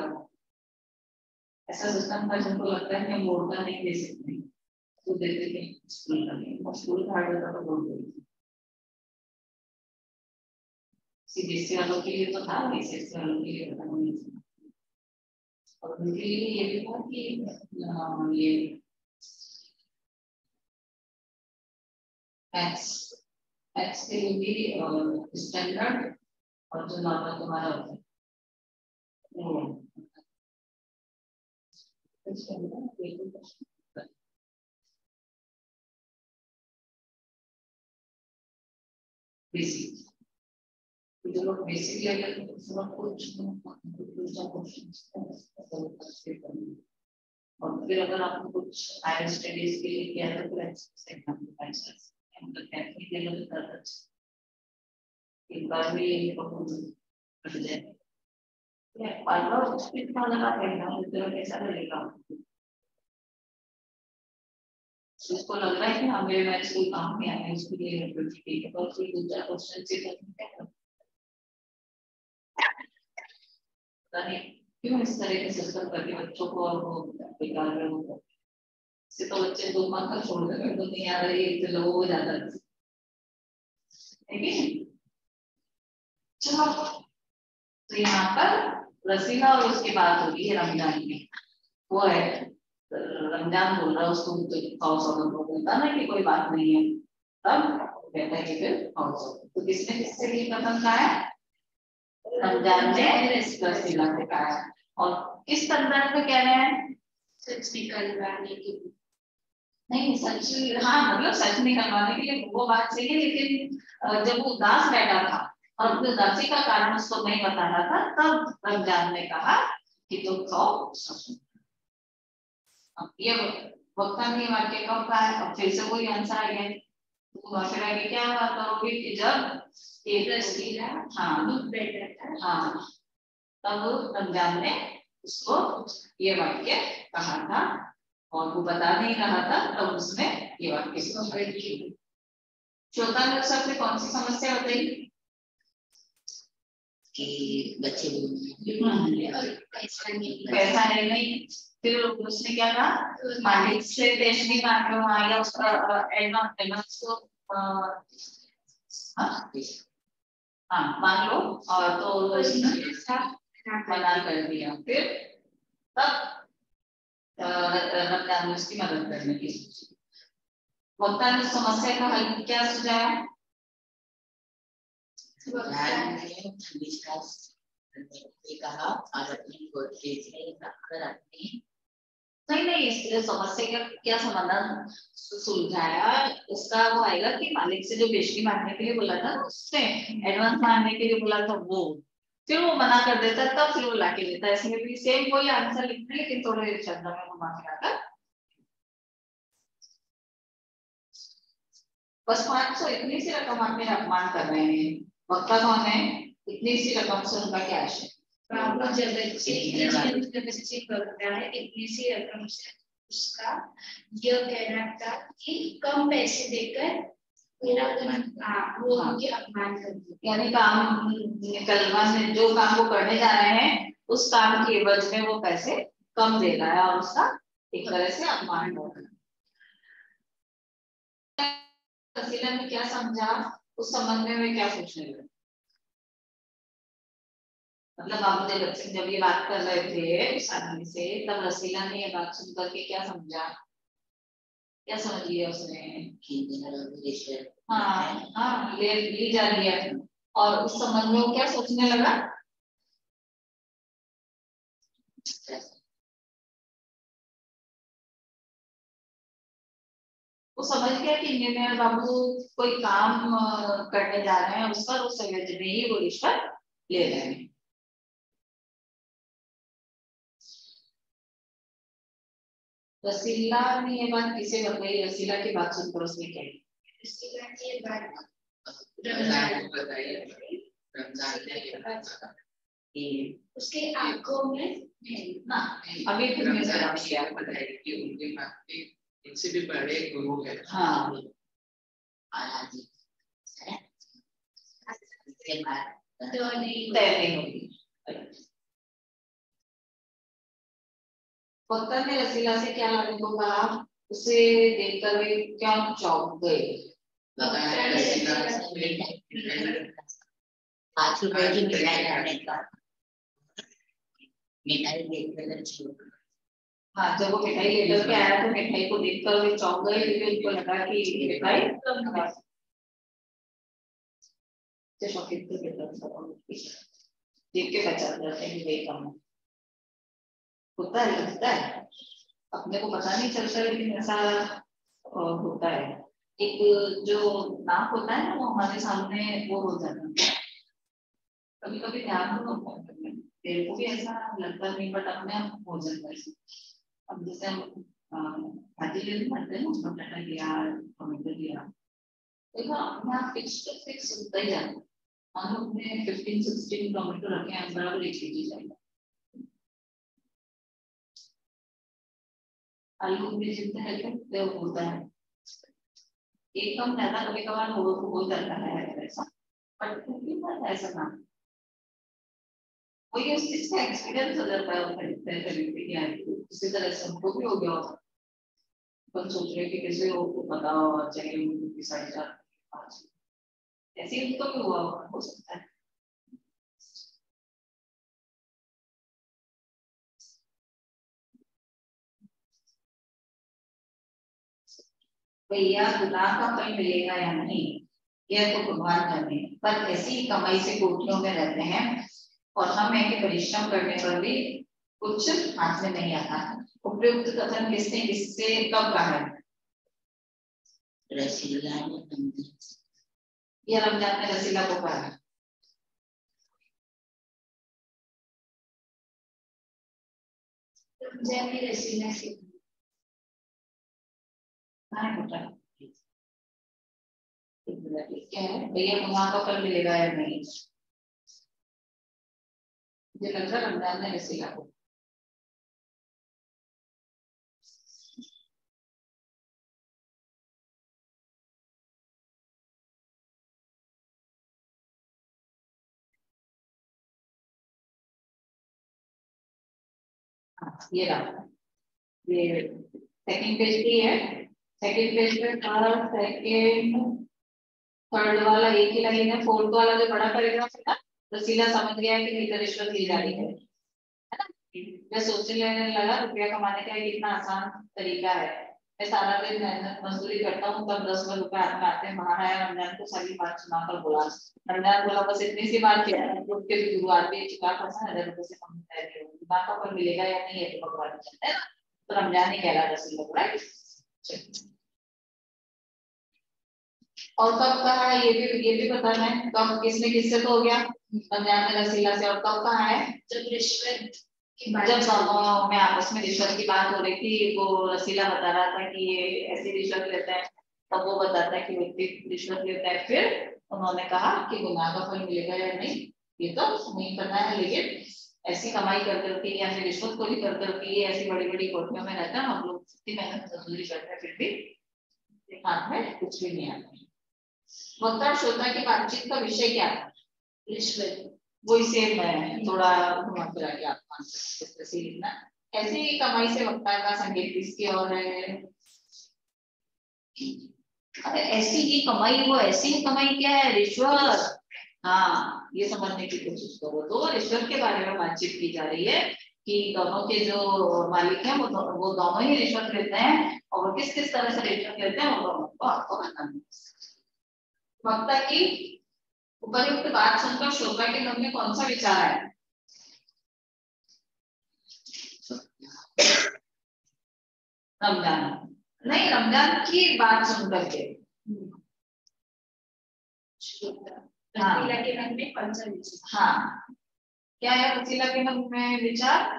ऐसा सिस्टम था जिनको लगता है कि हम बोर्ड का नहीं दे सकते, तो देते थे स्कूल का नहीं, और स्कूल का हार्ड होता तो बोर्ड देते। सीबीएसई वालों के लिए तो था, बीसीएसई वालों के लिए पता नहीं था। और उनके लिए ये भी था कि ये मैथ्स के लिए भी स्टैंडर्ड और जो नॉर्मल तुम्हारा होता है बेसिक, जो लोग बेसिक लेवल और फिर अगर आपको कुछ हायर स्टडीज के लिए किया तो फिर एक बार भी कर जाए उसको लग रहा है कि हमें मैथ्स कोई काम नहीं आया, उसके लिए ठीक है, तो फिर दूसरा क्वेश्चन से पता नहीं क्यों इस तरह के सिस्टम करके बच्चों को और वो बेकार में वो से तो बच्चे 2 मार्क का छोड़ देते, तो नहीं आ रही तो लोगों हो जाता है, ठीक है। चलो तो यहाँ पर रसीला और उसकी बात होगी है रमजान की, वो है रमजान बोल रहा है उसको हाउस ऑर्डर को, बोलता ना कि कोई बात नहीं है, तब कहता है कि फिर हाउस ऑर्डर। तो किसने किससे ये कदम कहा है? रमजान ने रसीला से कहा है। और किस संदर्भ में कह रहे हैं? सच निकलवाने की नहीं, सच, हाँ मतलब सच निकलवाने के लिए वो बात सही है, लेकिन जब वो उदास बैठा था और अपनी उदासी का कारण उसको नहीं बता रहा था, तब रमजान ने कहा कि तुम खाओ। अब ये वक्ता ने वाक्य कब कहा है? अब फिर से वही आंसर आ गया, तो फिर आगे क्या बात करोगे कि जब एक रसीला हाँ बैठा था, हाँ तब रमजान ने उसको ये वाक्य कहा था, और वो बता नहीं रहा था, तब उसने ये वाक्य श्रोता ने सबसे कौन सी समस्या बताई कि बच्चे पैसा है नहीं, फिर उसने क्या कहा? मालिक से पेशगी मांग लो, या उसका एडवांस को हाँ मांग लो, और तो मना कर दिया। फिर तब रमजान ने उसकी मदद करने की सोची। वक्ता ने समस्या का हल क्या सुझाया? कहा और अपनी नहीं इसलिए समस्या का क्या समाधान सुलझाया, उसका वो आएगा कि मालिक से जो पेशगी मांगने के लिए बोला था, उसने एडवांस मांगने के लिए बोला था, वो फिर वो मना कर देता, तब फिर वो लाके देता। इसमें भी सेम कोई आंसर लिखना है, लेकिन थोड़े शब्दों में घुमा के लाकर बस 500 इतनी सी रकम आप मेरा अपमान कर रहे हैं। वक्ता कौन है? इतनी सी रकम से उनका क्या आशय? बाबू जब बच्चे करता है इतनी सी रकम से, उसका यह कहना था कि कम पैसे देकर मेरा वो उनके अपमान कर दिया, यानी काम निकलवाने, जो काम वो करने जा रहे हैं उस काम के एवज में वो पैसे कम दे रहा है और उसका एक तरह से अपमान हो रहा है। रसीला ने क्या समझा उस संबंध में क्या पूछने लगे? मतलब बाबू बच्चे जब ये बात कर रहे थे उस आदमी से, तब रसीला ने ये बात सुन करके क्या समझा, क्या समझ लिया उसने? हाँ हाँ ले जा लिया, और उस संबंध में वो क्या सोचने लगा? वो समझ गया कि इंजीनियर बाबू कोई काम करने जा रहे हैं उसका, उस एवज में ही वो रिश्वत ले रहे हैं। रसीला ने ये बात किसे बताई? रसीला की बात सुनकर उसने क्या किया? रसीला ने ये बात उसके आंखों में ना अभी तुमने बताया कि उनके पास इनसे भी बड़े गुरु है। हाँ तो नहीं तय नहीं होगी। वक्ता ने रसीला से क्या लाने को कहा, उसे देखकर वे क्या चौंक गए। हाँ, जब वो मिठाई लेकर के आया तो मिठाई को देखकर वे चौंक गए, क्योंकि उनको लगा कि मिठाई देख के पहचान जाते हैं कि वे कम होता है, लगता है अपने को पता नहीं चलता, लेकिन ऐसा होता है। एक जो नाक होता है ना, वो हमारे सामने वो हो जाता है, कभी कभी ध्यान तो तेरे को भी ऐसा लगता नहीं, बट अपने आप हो जाता है। अब जैसे हम भाजी लेने पड़ते हैं ना, बटाटा लिया, टमाटर लिया, देखो अपने आप फिक्स होता ही जाता है। हम अपने 15-16 टमाटर रखे हैं, बराबर 1 kg जाएगा। आलू भी जितने रहते हैं होता है, एकदम ज्यादा कभी कभार हो जाता है ऐसा, बट ऐसा ना कोई उस चीज का एक्सपीरियंस हो जाता है। उसी तरह से हमको भी हो गया होता, अपन सोच रहे कि कैसे हो पता चाहिए साइड ऐसे ही उनको भी हुआ हो सकता है। भैया गुनाह का फल मिलेगा या नहीं, यह तो भगवान जाने, पर ऐसी कमाई से कोठरियों में रहते हैं और हम है कि परिश्रम करने पर भी कुछ हाथ में नहीं आता। उपयुक्त कथन किसने किससे कब कहा है? रसीला ने, यह रमजान ने रसीला को कहा। रमजान ने रसीला से क्या है भैया गुनाह का फल मिलेगा या नहीं, मुझे लग रहा है रमजान ने रसीला को। ये रहा, ये सेकंड पेज की है। सेकंड पेज पे सेकंड थर्ड वाला एक ही लाइन है, फोर्थ वाला जो बड़ा पैराग्राफ है ना, रसीला समझ गया कि नहीं रिश्वत ली जा रही है ना। मैं सोचने लगा रुपया कमाने का कितना आसान तरीका है। मैं सारा दिन मेहनत मजदूरी करता हूँ, तब 10 रुपए हाथ में आते हैं। बाहर आया रमजान को सारी बात सुनाकर बोला, रमजान बोला बस इतनी सी बात किया के शुरुआत में चुका 1000 रुपए से कम दिमाग का फल मिलेगा या नहीं, है तो भगवान जानते हैं ना। तो रमजान ही कहला रसीला, राइट। और कब कहा है ये भी बताना है, कब किसने किससे तो हो गया रमजान में रसीला से, और कब कहा है जब रिश्वत जब दोनों में आपस में रिश्वत की बात हो रही थी, वो रसीला बता रहा था कि ये ऐसी रिश्वत लेता है, तब वो बताता है कि व्यक्ति रिश्वत लेता है। फिर उन्होंने कहा कि गुनाह का फल मिलेगा या नहीं ये तो नहीं पता है, लेकिन ऐसी कमाई कर करके या फिर रिश्वत को भी कर करके ऐसी बड़ी बड़ी कोठरियों में रहता है, हम लोग इतनी मेहनत मजदूरी करते हैं फिर भी हाथ में कुछ भी नहीं आता। वक्ता और श्रोता की बातचीत का विषय क्या था? रिश्वत। वही सेम है, थोड़ा घुमा फिरा के आप मान सकते हैं लिखना। ऐसे ही कमाई से वक्ता का संकेत किसकी ओर है? अरे ऐसी ही कमाई, वो ऐसी ही कमाई क्या है? रिश्वत। हाँ, ये समझने की कोशिश करो। तो रिश्वत के बारे में बातचीत की जा रही है कि दोनों के जो मालिक हैं वो दोनों ही रिश्वत लेते हैं, और वो किस किस तरह से रिश्वत लेते हैं वो दोनों को आपको बताना है। वक्ता की उपयुक्त बात सुनकर श्रोता के मन में कौन सा विचार है? रमजान नहीं, रमजान की बात सुन करके रसीला के मन में कौन सा विचार? हाँ, क्या है रसीला के मन में विचार?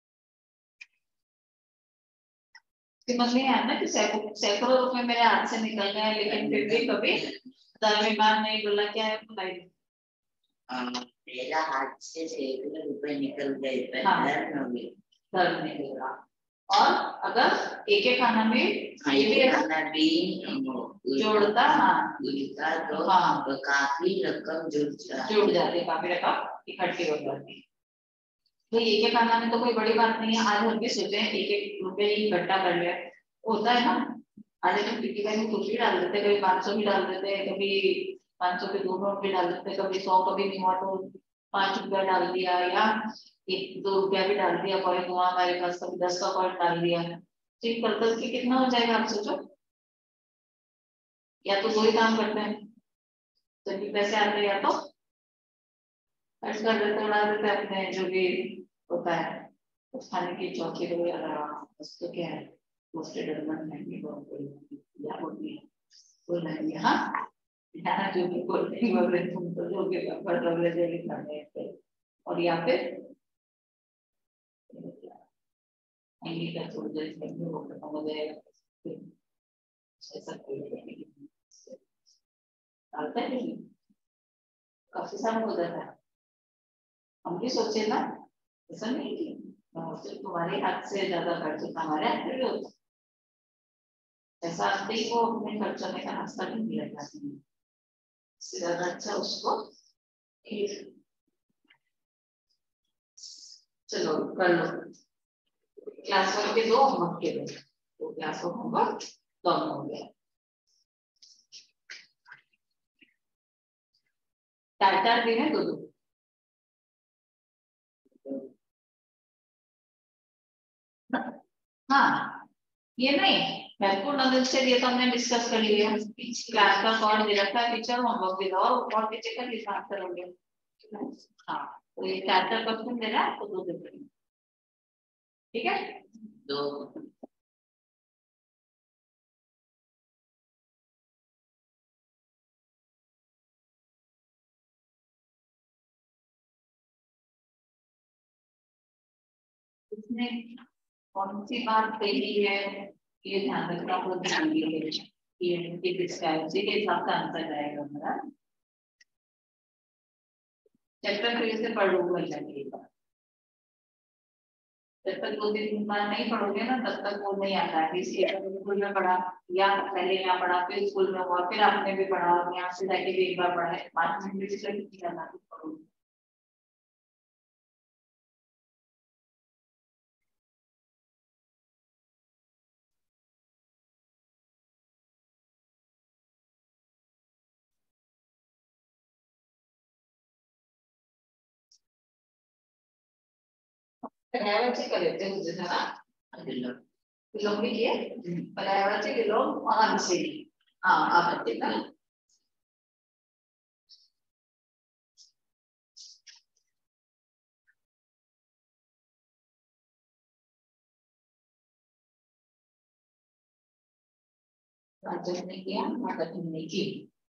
समझ नहीं आया ना कि सैकड़ों रुपए मेरे हाथ से निकल गए, लेकिन फिर भी कभी धर्ममान नहीं बोला। क्या है बताइए? मेरा हाथ से सैकड़ों रुपए निकल गए, हाँ, धर्म नहीं बोला। और अगर एक एक खाना में ये भी खाना भी जोड़ता, हाँ तो हाँ तो काफी रकम जुड़ जाती, काफी रकम इकट्ठी हो जाती। तो एक एक आना में तो कोई बड़ी बात नहीं है। आज हम भी सोचे हैं एक एक रुपये ही इकट्ठा कर लिया, होता है ना। आज हम पिटी बैंक में कुछ भी डाल देते, कभी 500 भी डाल देते, कभी 500 के 2 नोट भी डाल देते, कभी 100, कभी नहीं हुआ तो 5 रुपया डाल दिया, या 1-2 रुपया भी डाल दिया, कॉइन हुआ हमारे पास, कभी 10 का कॉइन डाल दिया। ठीक कर के कितना हो जाएगा आप सोचो। या तो दो ही काम करते हैं, जब भी पैसे आते हैं या तो खर्च कर देते, उड़ा देते अपने जो भी होता है कुछ खाने की, चौकी वगैरह, बस तो क्या है, रोस्टेड अलमंड महंगी बहुत बड़ी या होती है तो महंगी। हाँ, यहाँ जो भी कोल्ड ड्रिंक वगैरह तुम तो जो भी पेपर वगैरह जो भी खाने हैं, और या फिर महंगी का थोड़ी देर में वो खत्म हो जाएगा, ऐसा कोई डालता है नहीं, काफी सारा हो जाता है। हम भी सोचे ना, ऐसा नहीं कि सिर्फ तुम्हारे हाथ से ज्यादा खर्च होता, हमारे हाथ से भी होता, ऐसा आते ही वो अपने खर्च होने का रास्ता नहीं लगता, इससे ज्यादा अच्छा उसको चलो कर लो। क्लास वर्क के 2, होमवर्क के 2, तो क्लास वर्क होमवर्क दोनों हो गया। 4-4 दिन है, 2-2। हाँ, ये नहीं महत्वपूर्ण नॉलेज से ये तो हमने डिस्कस कर लिया। क्लास का कौन दे रखा है, टीचर होमवर्क दे दो और कौन पीछे कर लिखा करोगे। हाँ, तो ये 4-4 क्वेश्चन दे रहा है, तो 2 दे, ठीक है। 2 इसने कौन सी बात कही है, ये ध्यान रखना, वो ध्यान दीजिए, ये किसका है, उसी के हिसाब से आंसर जाएगा हमारा। चैप्टर फिर से पढ़ लो जाके, जब तक 2 दिन बाद नहीं पढ़ोगे ना तब तक वो नहीं आता है। स्कूल में पढ़ा, या पहले यहाँ पढ़ा, फिर स्कूल में हुआ, फिर आपने भी पढ़ा, यहाँ से जाके भी एक बार पढ़ा है, 5 मिनट भी कितनी ज्यादा पढ़ोगे। पर्यायवाची कर लेते हैं मुझे ना, विलोम भी किए, पर्यायवाची विलोम महान से। हाँ, आप अच्छे ना। राजन ने किया, माता ने की।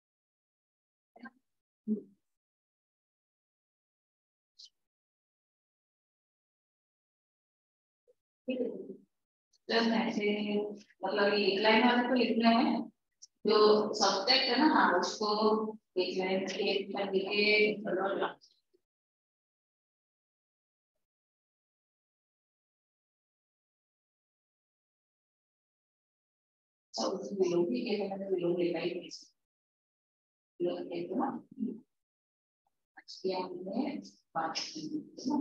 ठीक है, जब ऐसे मतलब एक लाइन वाले को लिखने में जो सब्जेक्ट है ना, हाँ उसको एक लाइन एक कर के सब उसमें विलोम भी किया, मैंने विलोम लेना ही नहीं, विलोम एक ना किया हमने 5 ना।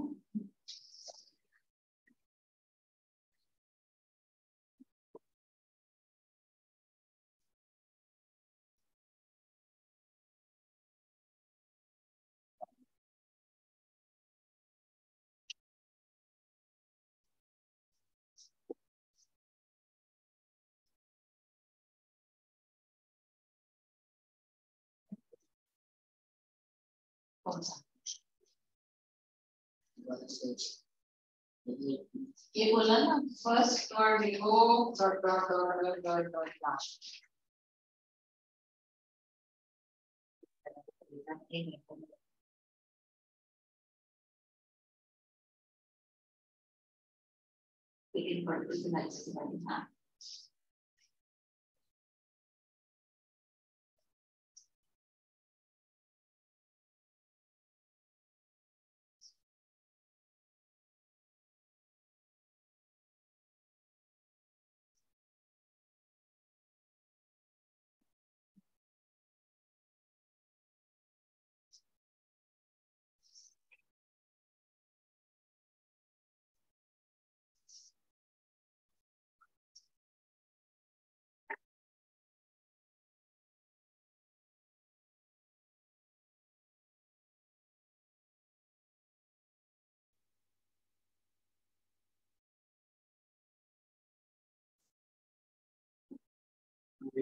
कौन सा ये बोला ना, फर्स्ट और below dot dot dot dot dot dot last. लेकिन पढ़ते से अच्छे से पढ़ना।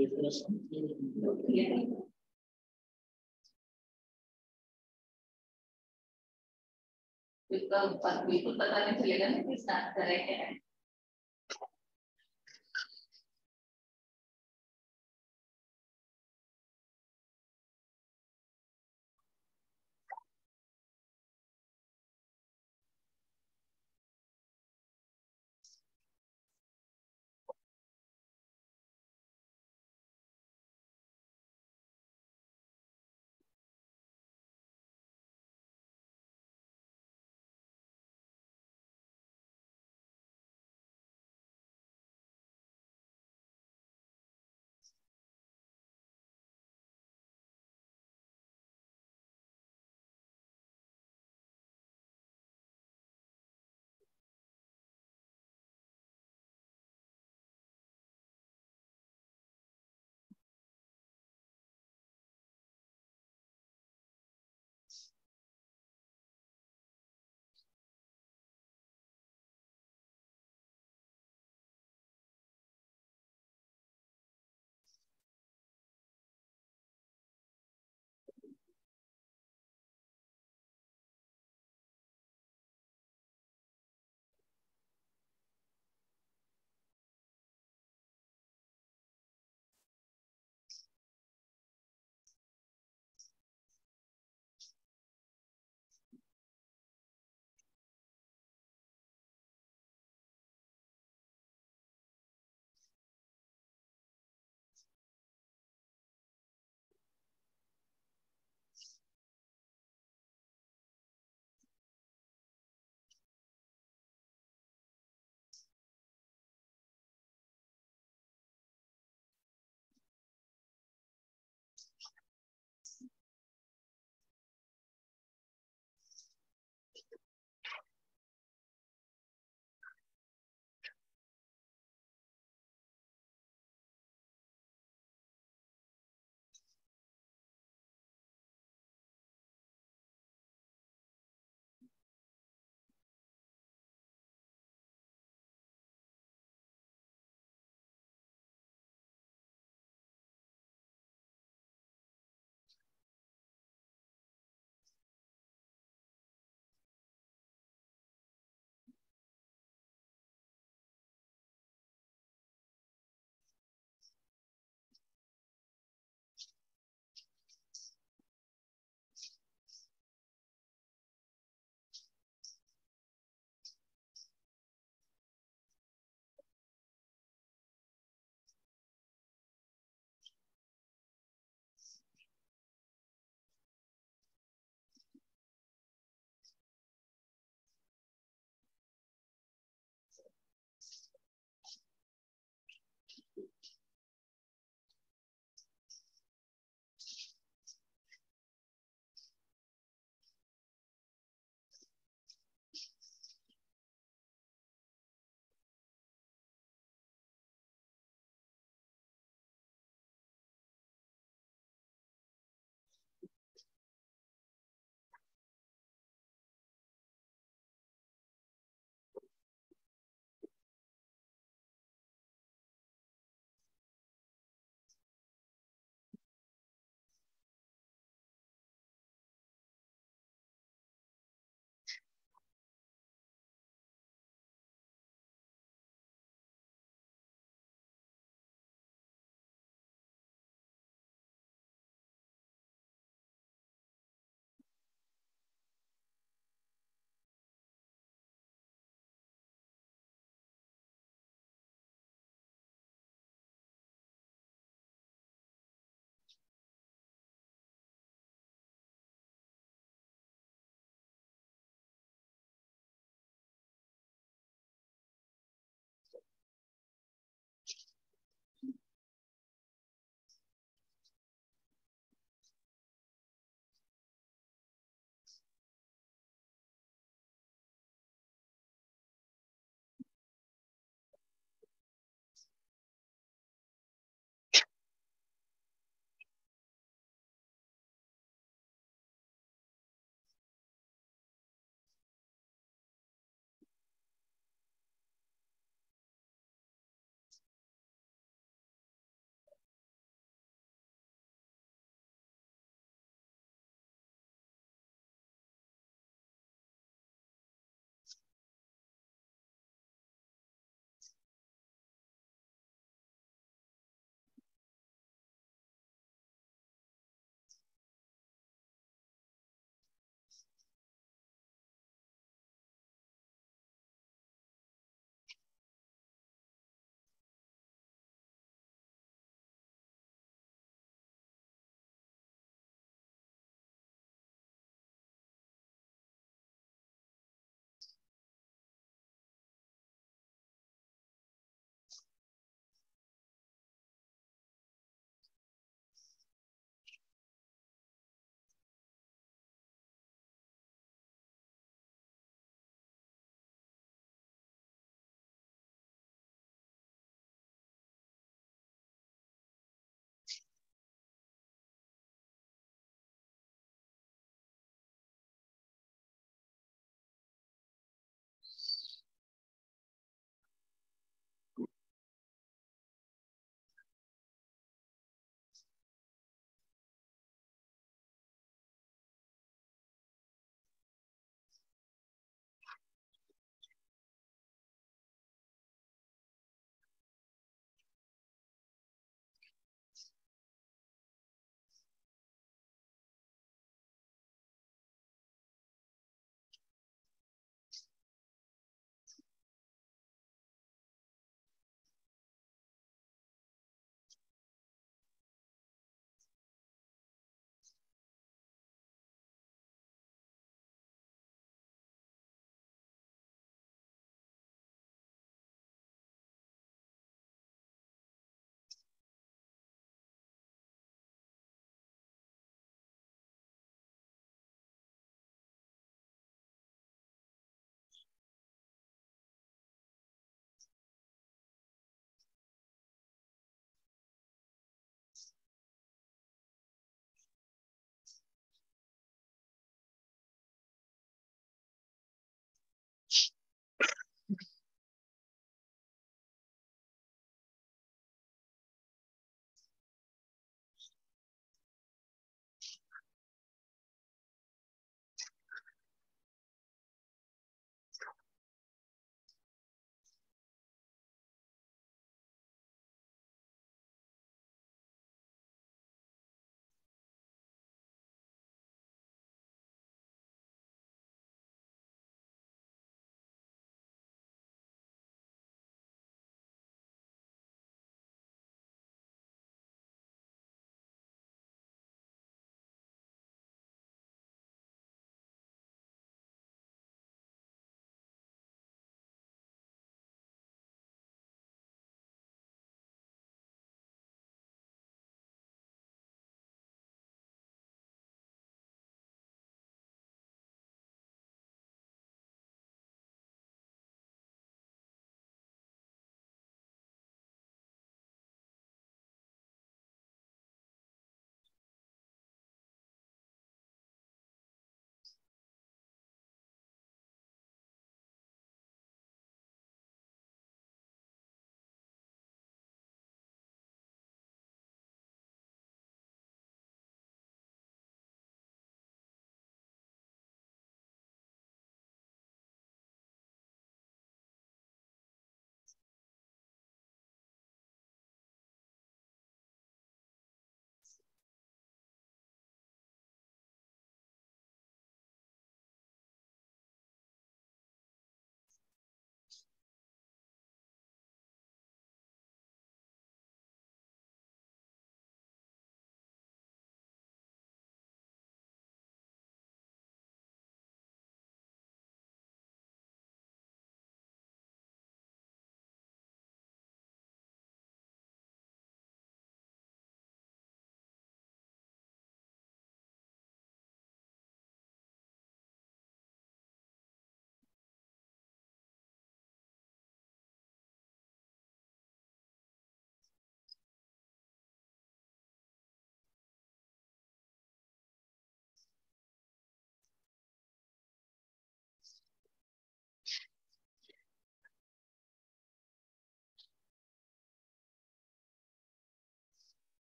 बिल्कुल पता नहीं चलेगा ना कि स्टार्ट करें क्या है।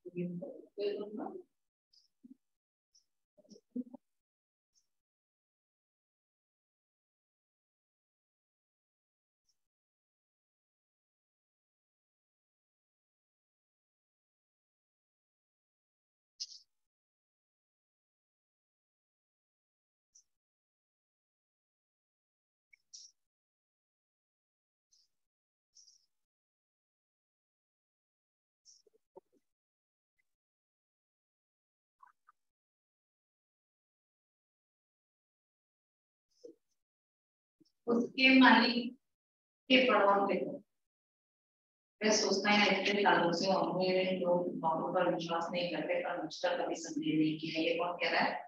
उसके मालिक के पड़ोस देखो, मैं सोचता है इतने सालों से हमें लोग बाबू पर विश्वास नहीं करते, पर मुझ पर कभी संदेह नहीं किया। ये कौन कह रहा है?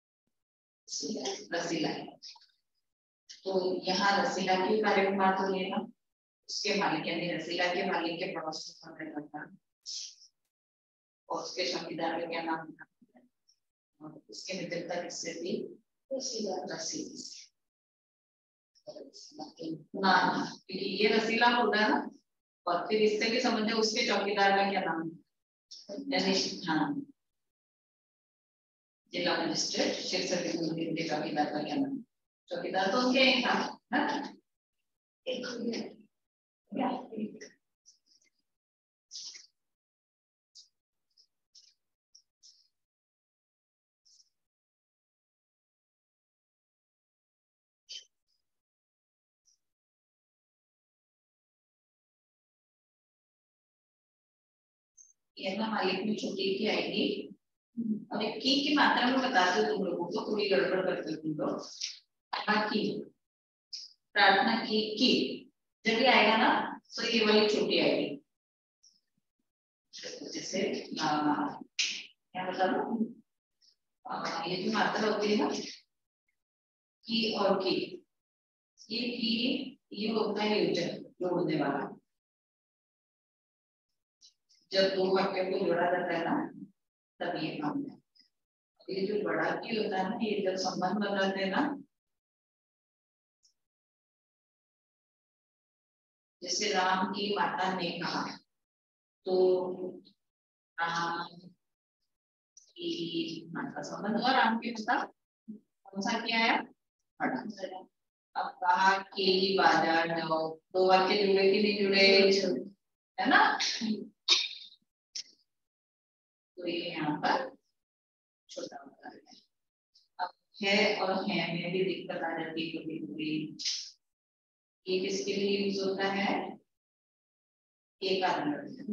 रसीला। तो यहाँ रसीला की कार्य की बात हो रही है ना, उसके मालिक यानी रसीला के मालिक के पड़ोस में करता, और उसके चौकीदार का क्या नाम था, और उसके मित्रता किससे थी? रसीला से। ना क्योंकि ये रसीला होगा ना, और फिर इससे भी समझे उसके चौकीदार का क्या नाम है? हाँ, जिला मजिस्ट्रेट शिक्षक के चौकीदार का क्या नाम? चौकीदार तो उनके ही था ना। ये ना मालिक में छोटी की आएगी, और एक की मात्रा में बता दो तुम लोगों को, थोड़ी गड़बड़ करते तुम लोग। की प्रार्थना की जब भी आएगा ना, तो ये वाली छोटी आएगी। जैसे क्या बता दो, ये जो मात्रा होती है ना, की और की, ये होता है योजक, जोड़ने वाला। जब दो वाक्य को जोड़ा जाता है ना, तब ये काम है। ये जो बड़ा की होता है ना, ये जब संबंध बनाते हैं ना, जैसे राम की माता ने कहा, तो राम की माता संबंध और राम के पिता कौन सा किया है? बड़ा। अब कहा कि बाजार जाओ, दो वाक्य जुड़े कि नहीं जुड़े, है ना? तो ये यहाँ पर छोटा होता है। अब है और है में भी दिक्कत आ जाती है कभी कभी। ये किसके लिए यूज होता है? एक कारण,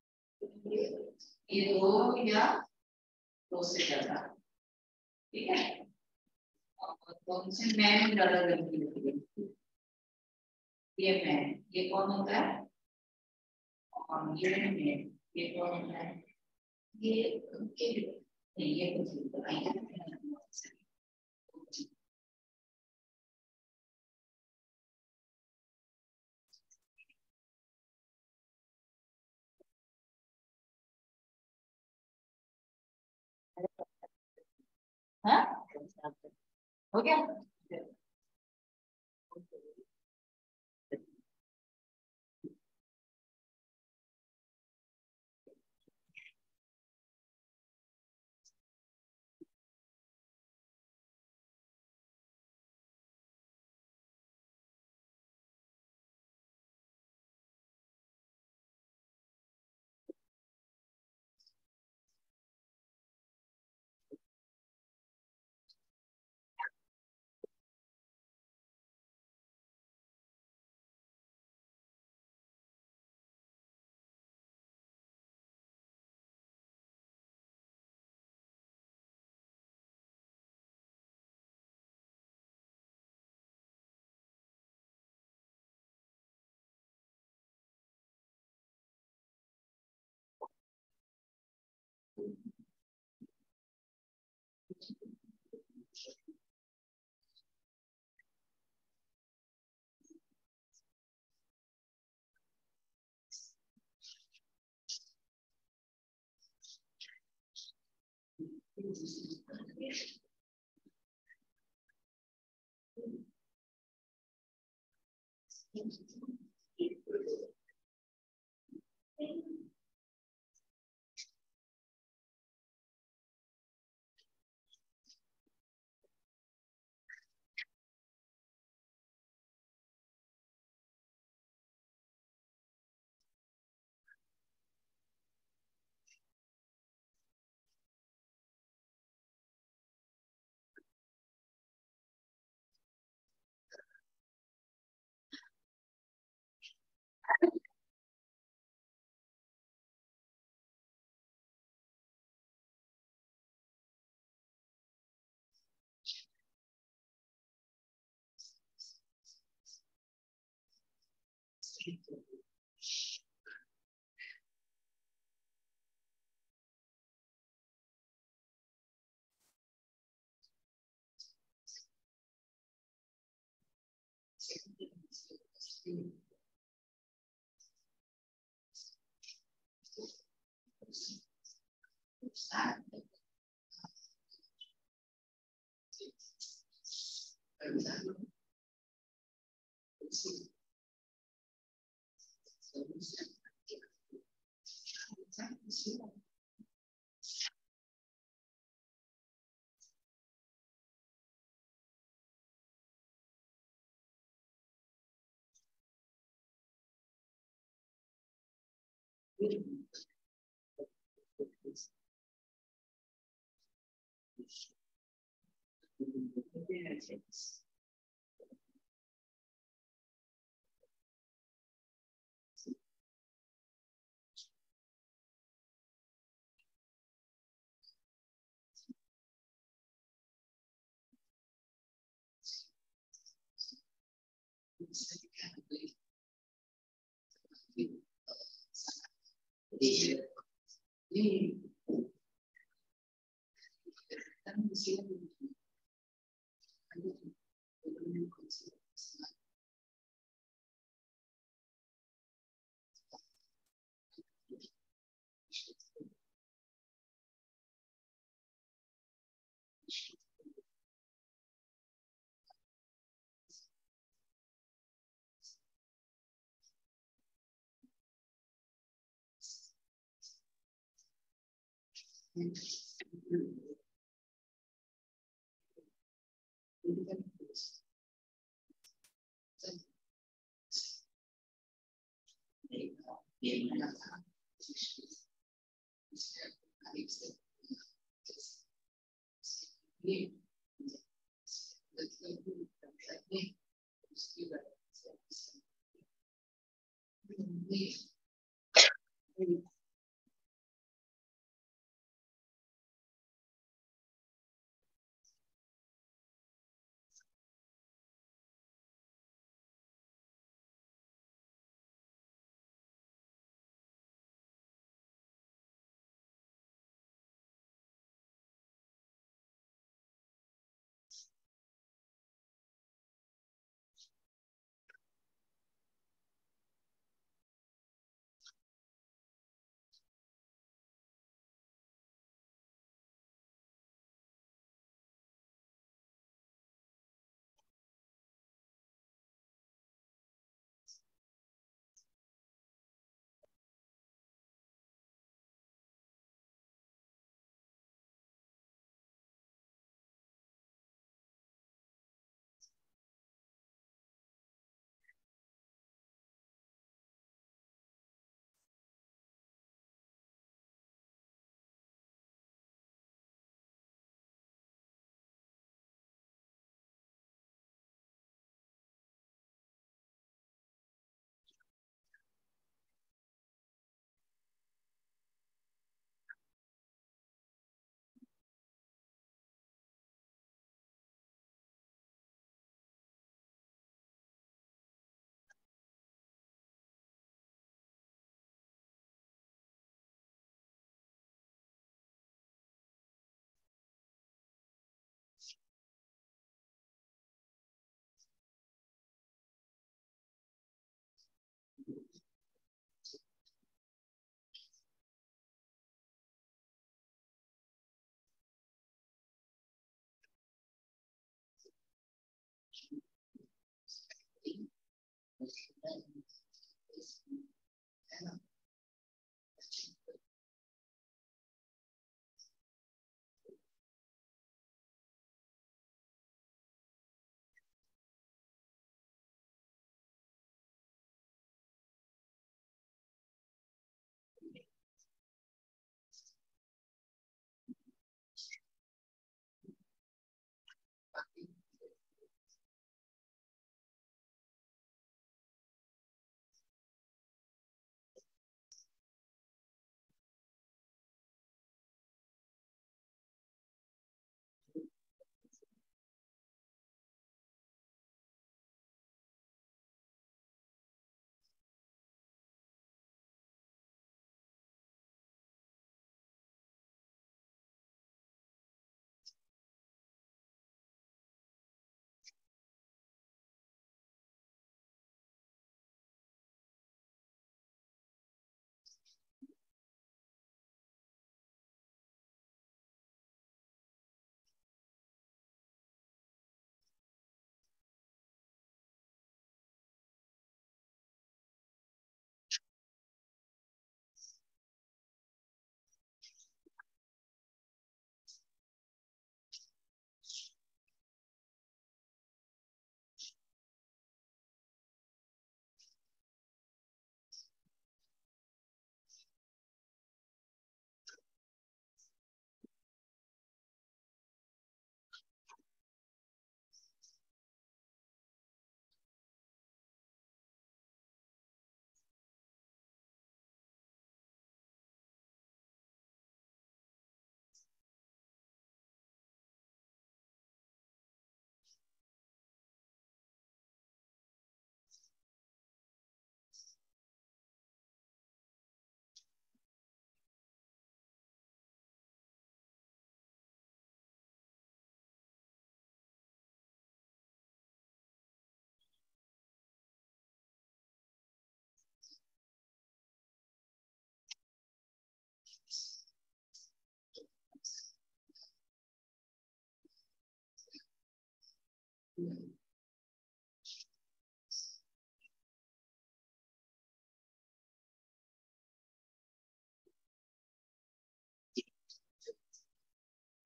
ये दो या दो से ज्यादा, ठीक है। और कौन से मैं ज्यादा गलती होती है? ये मैं, ये कौन होता है? और ये कौन होता है? ये नहीं, ये कुछ बताइए। हाँ, हो गया।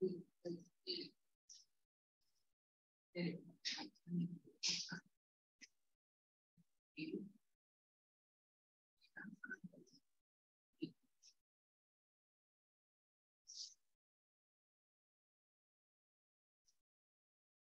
हम्म।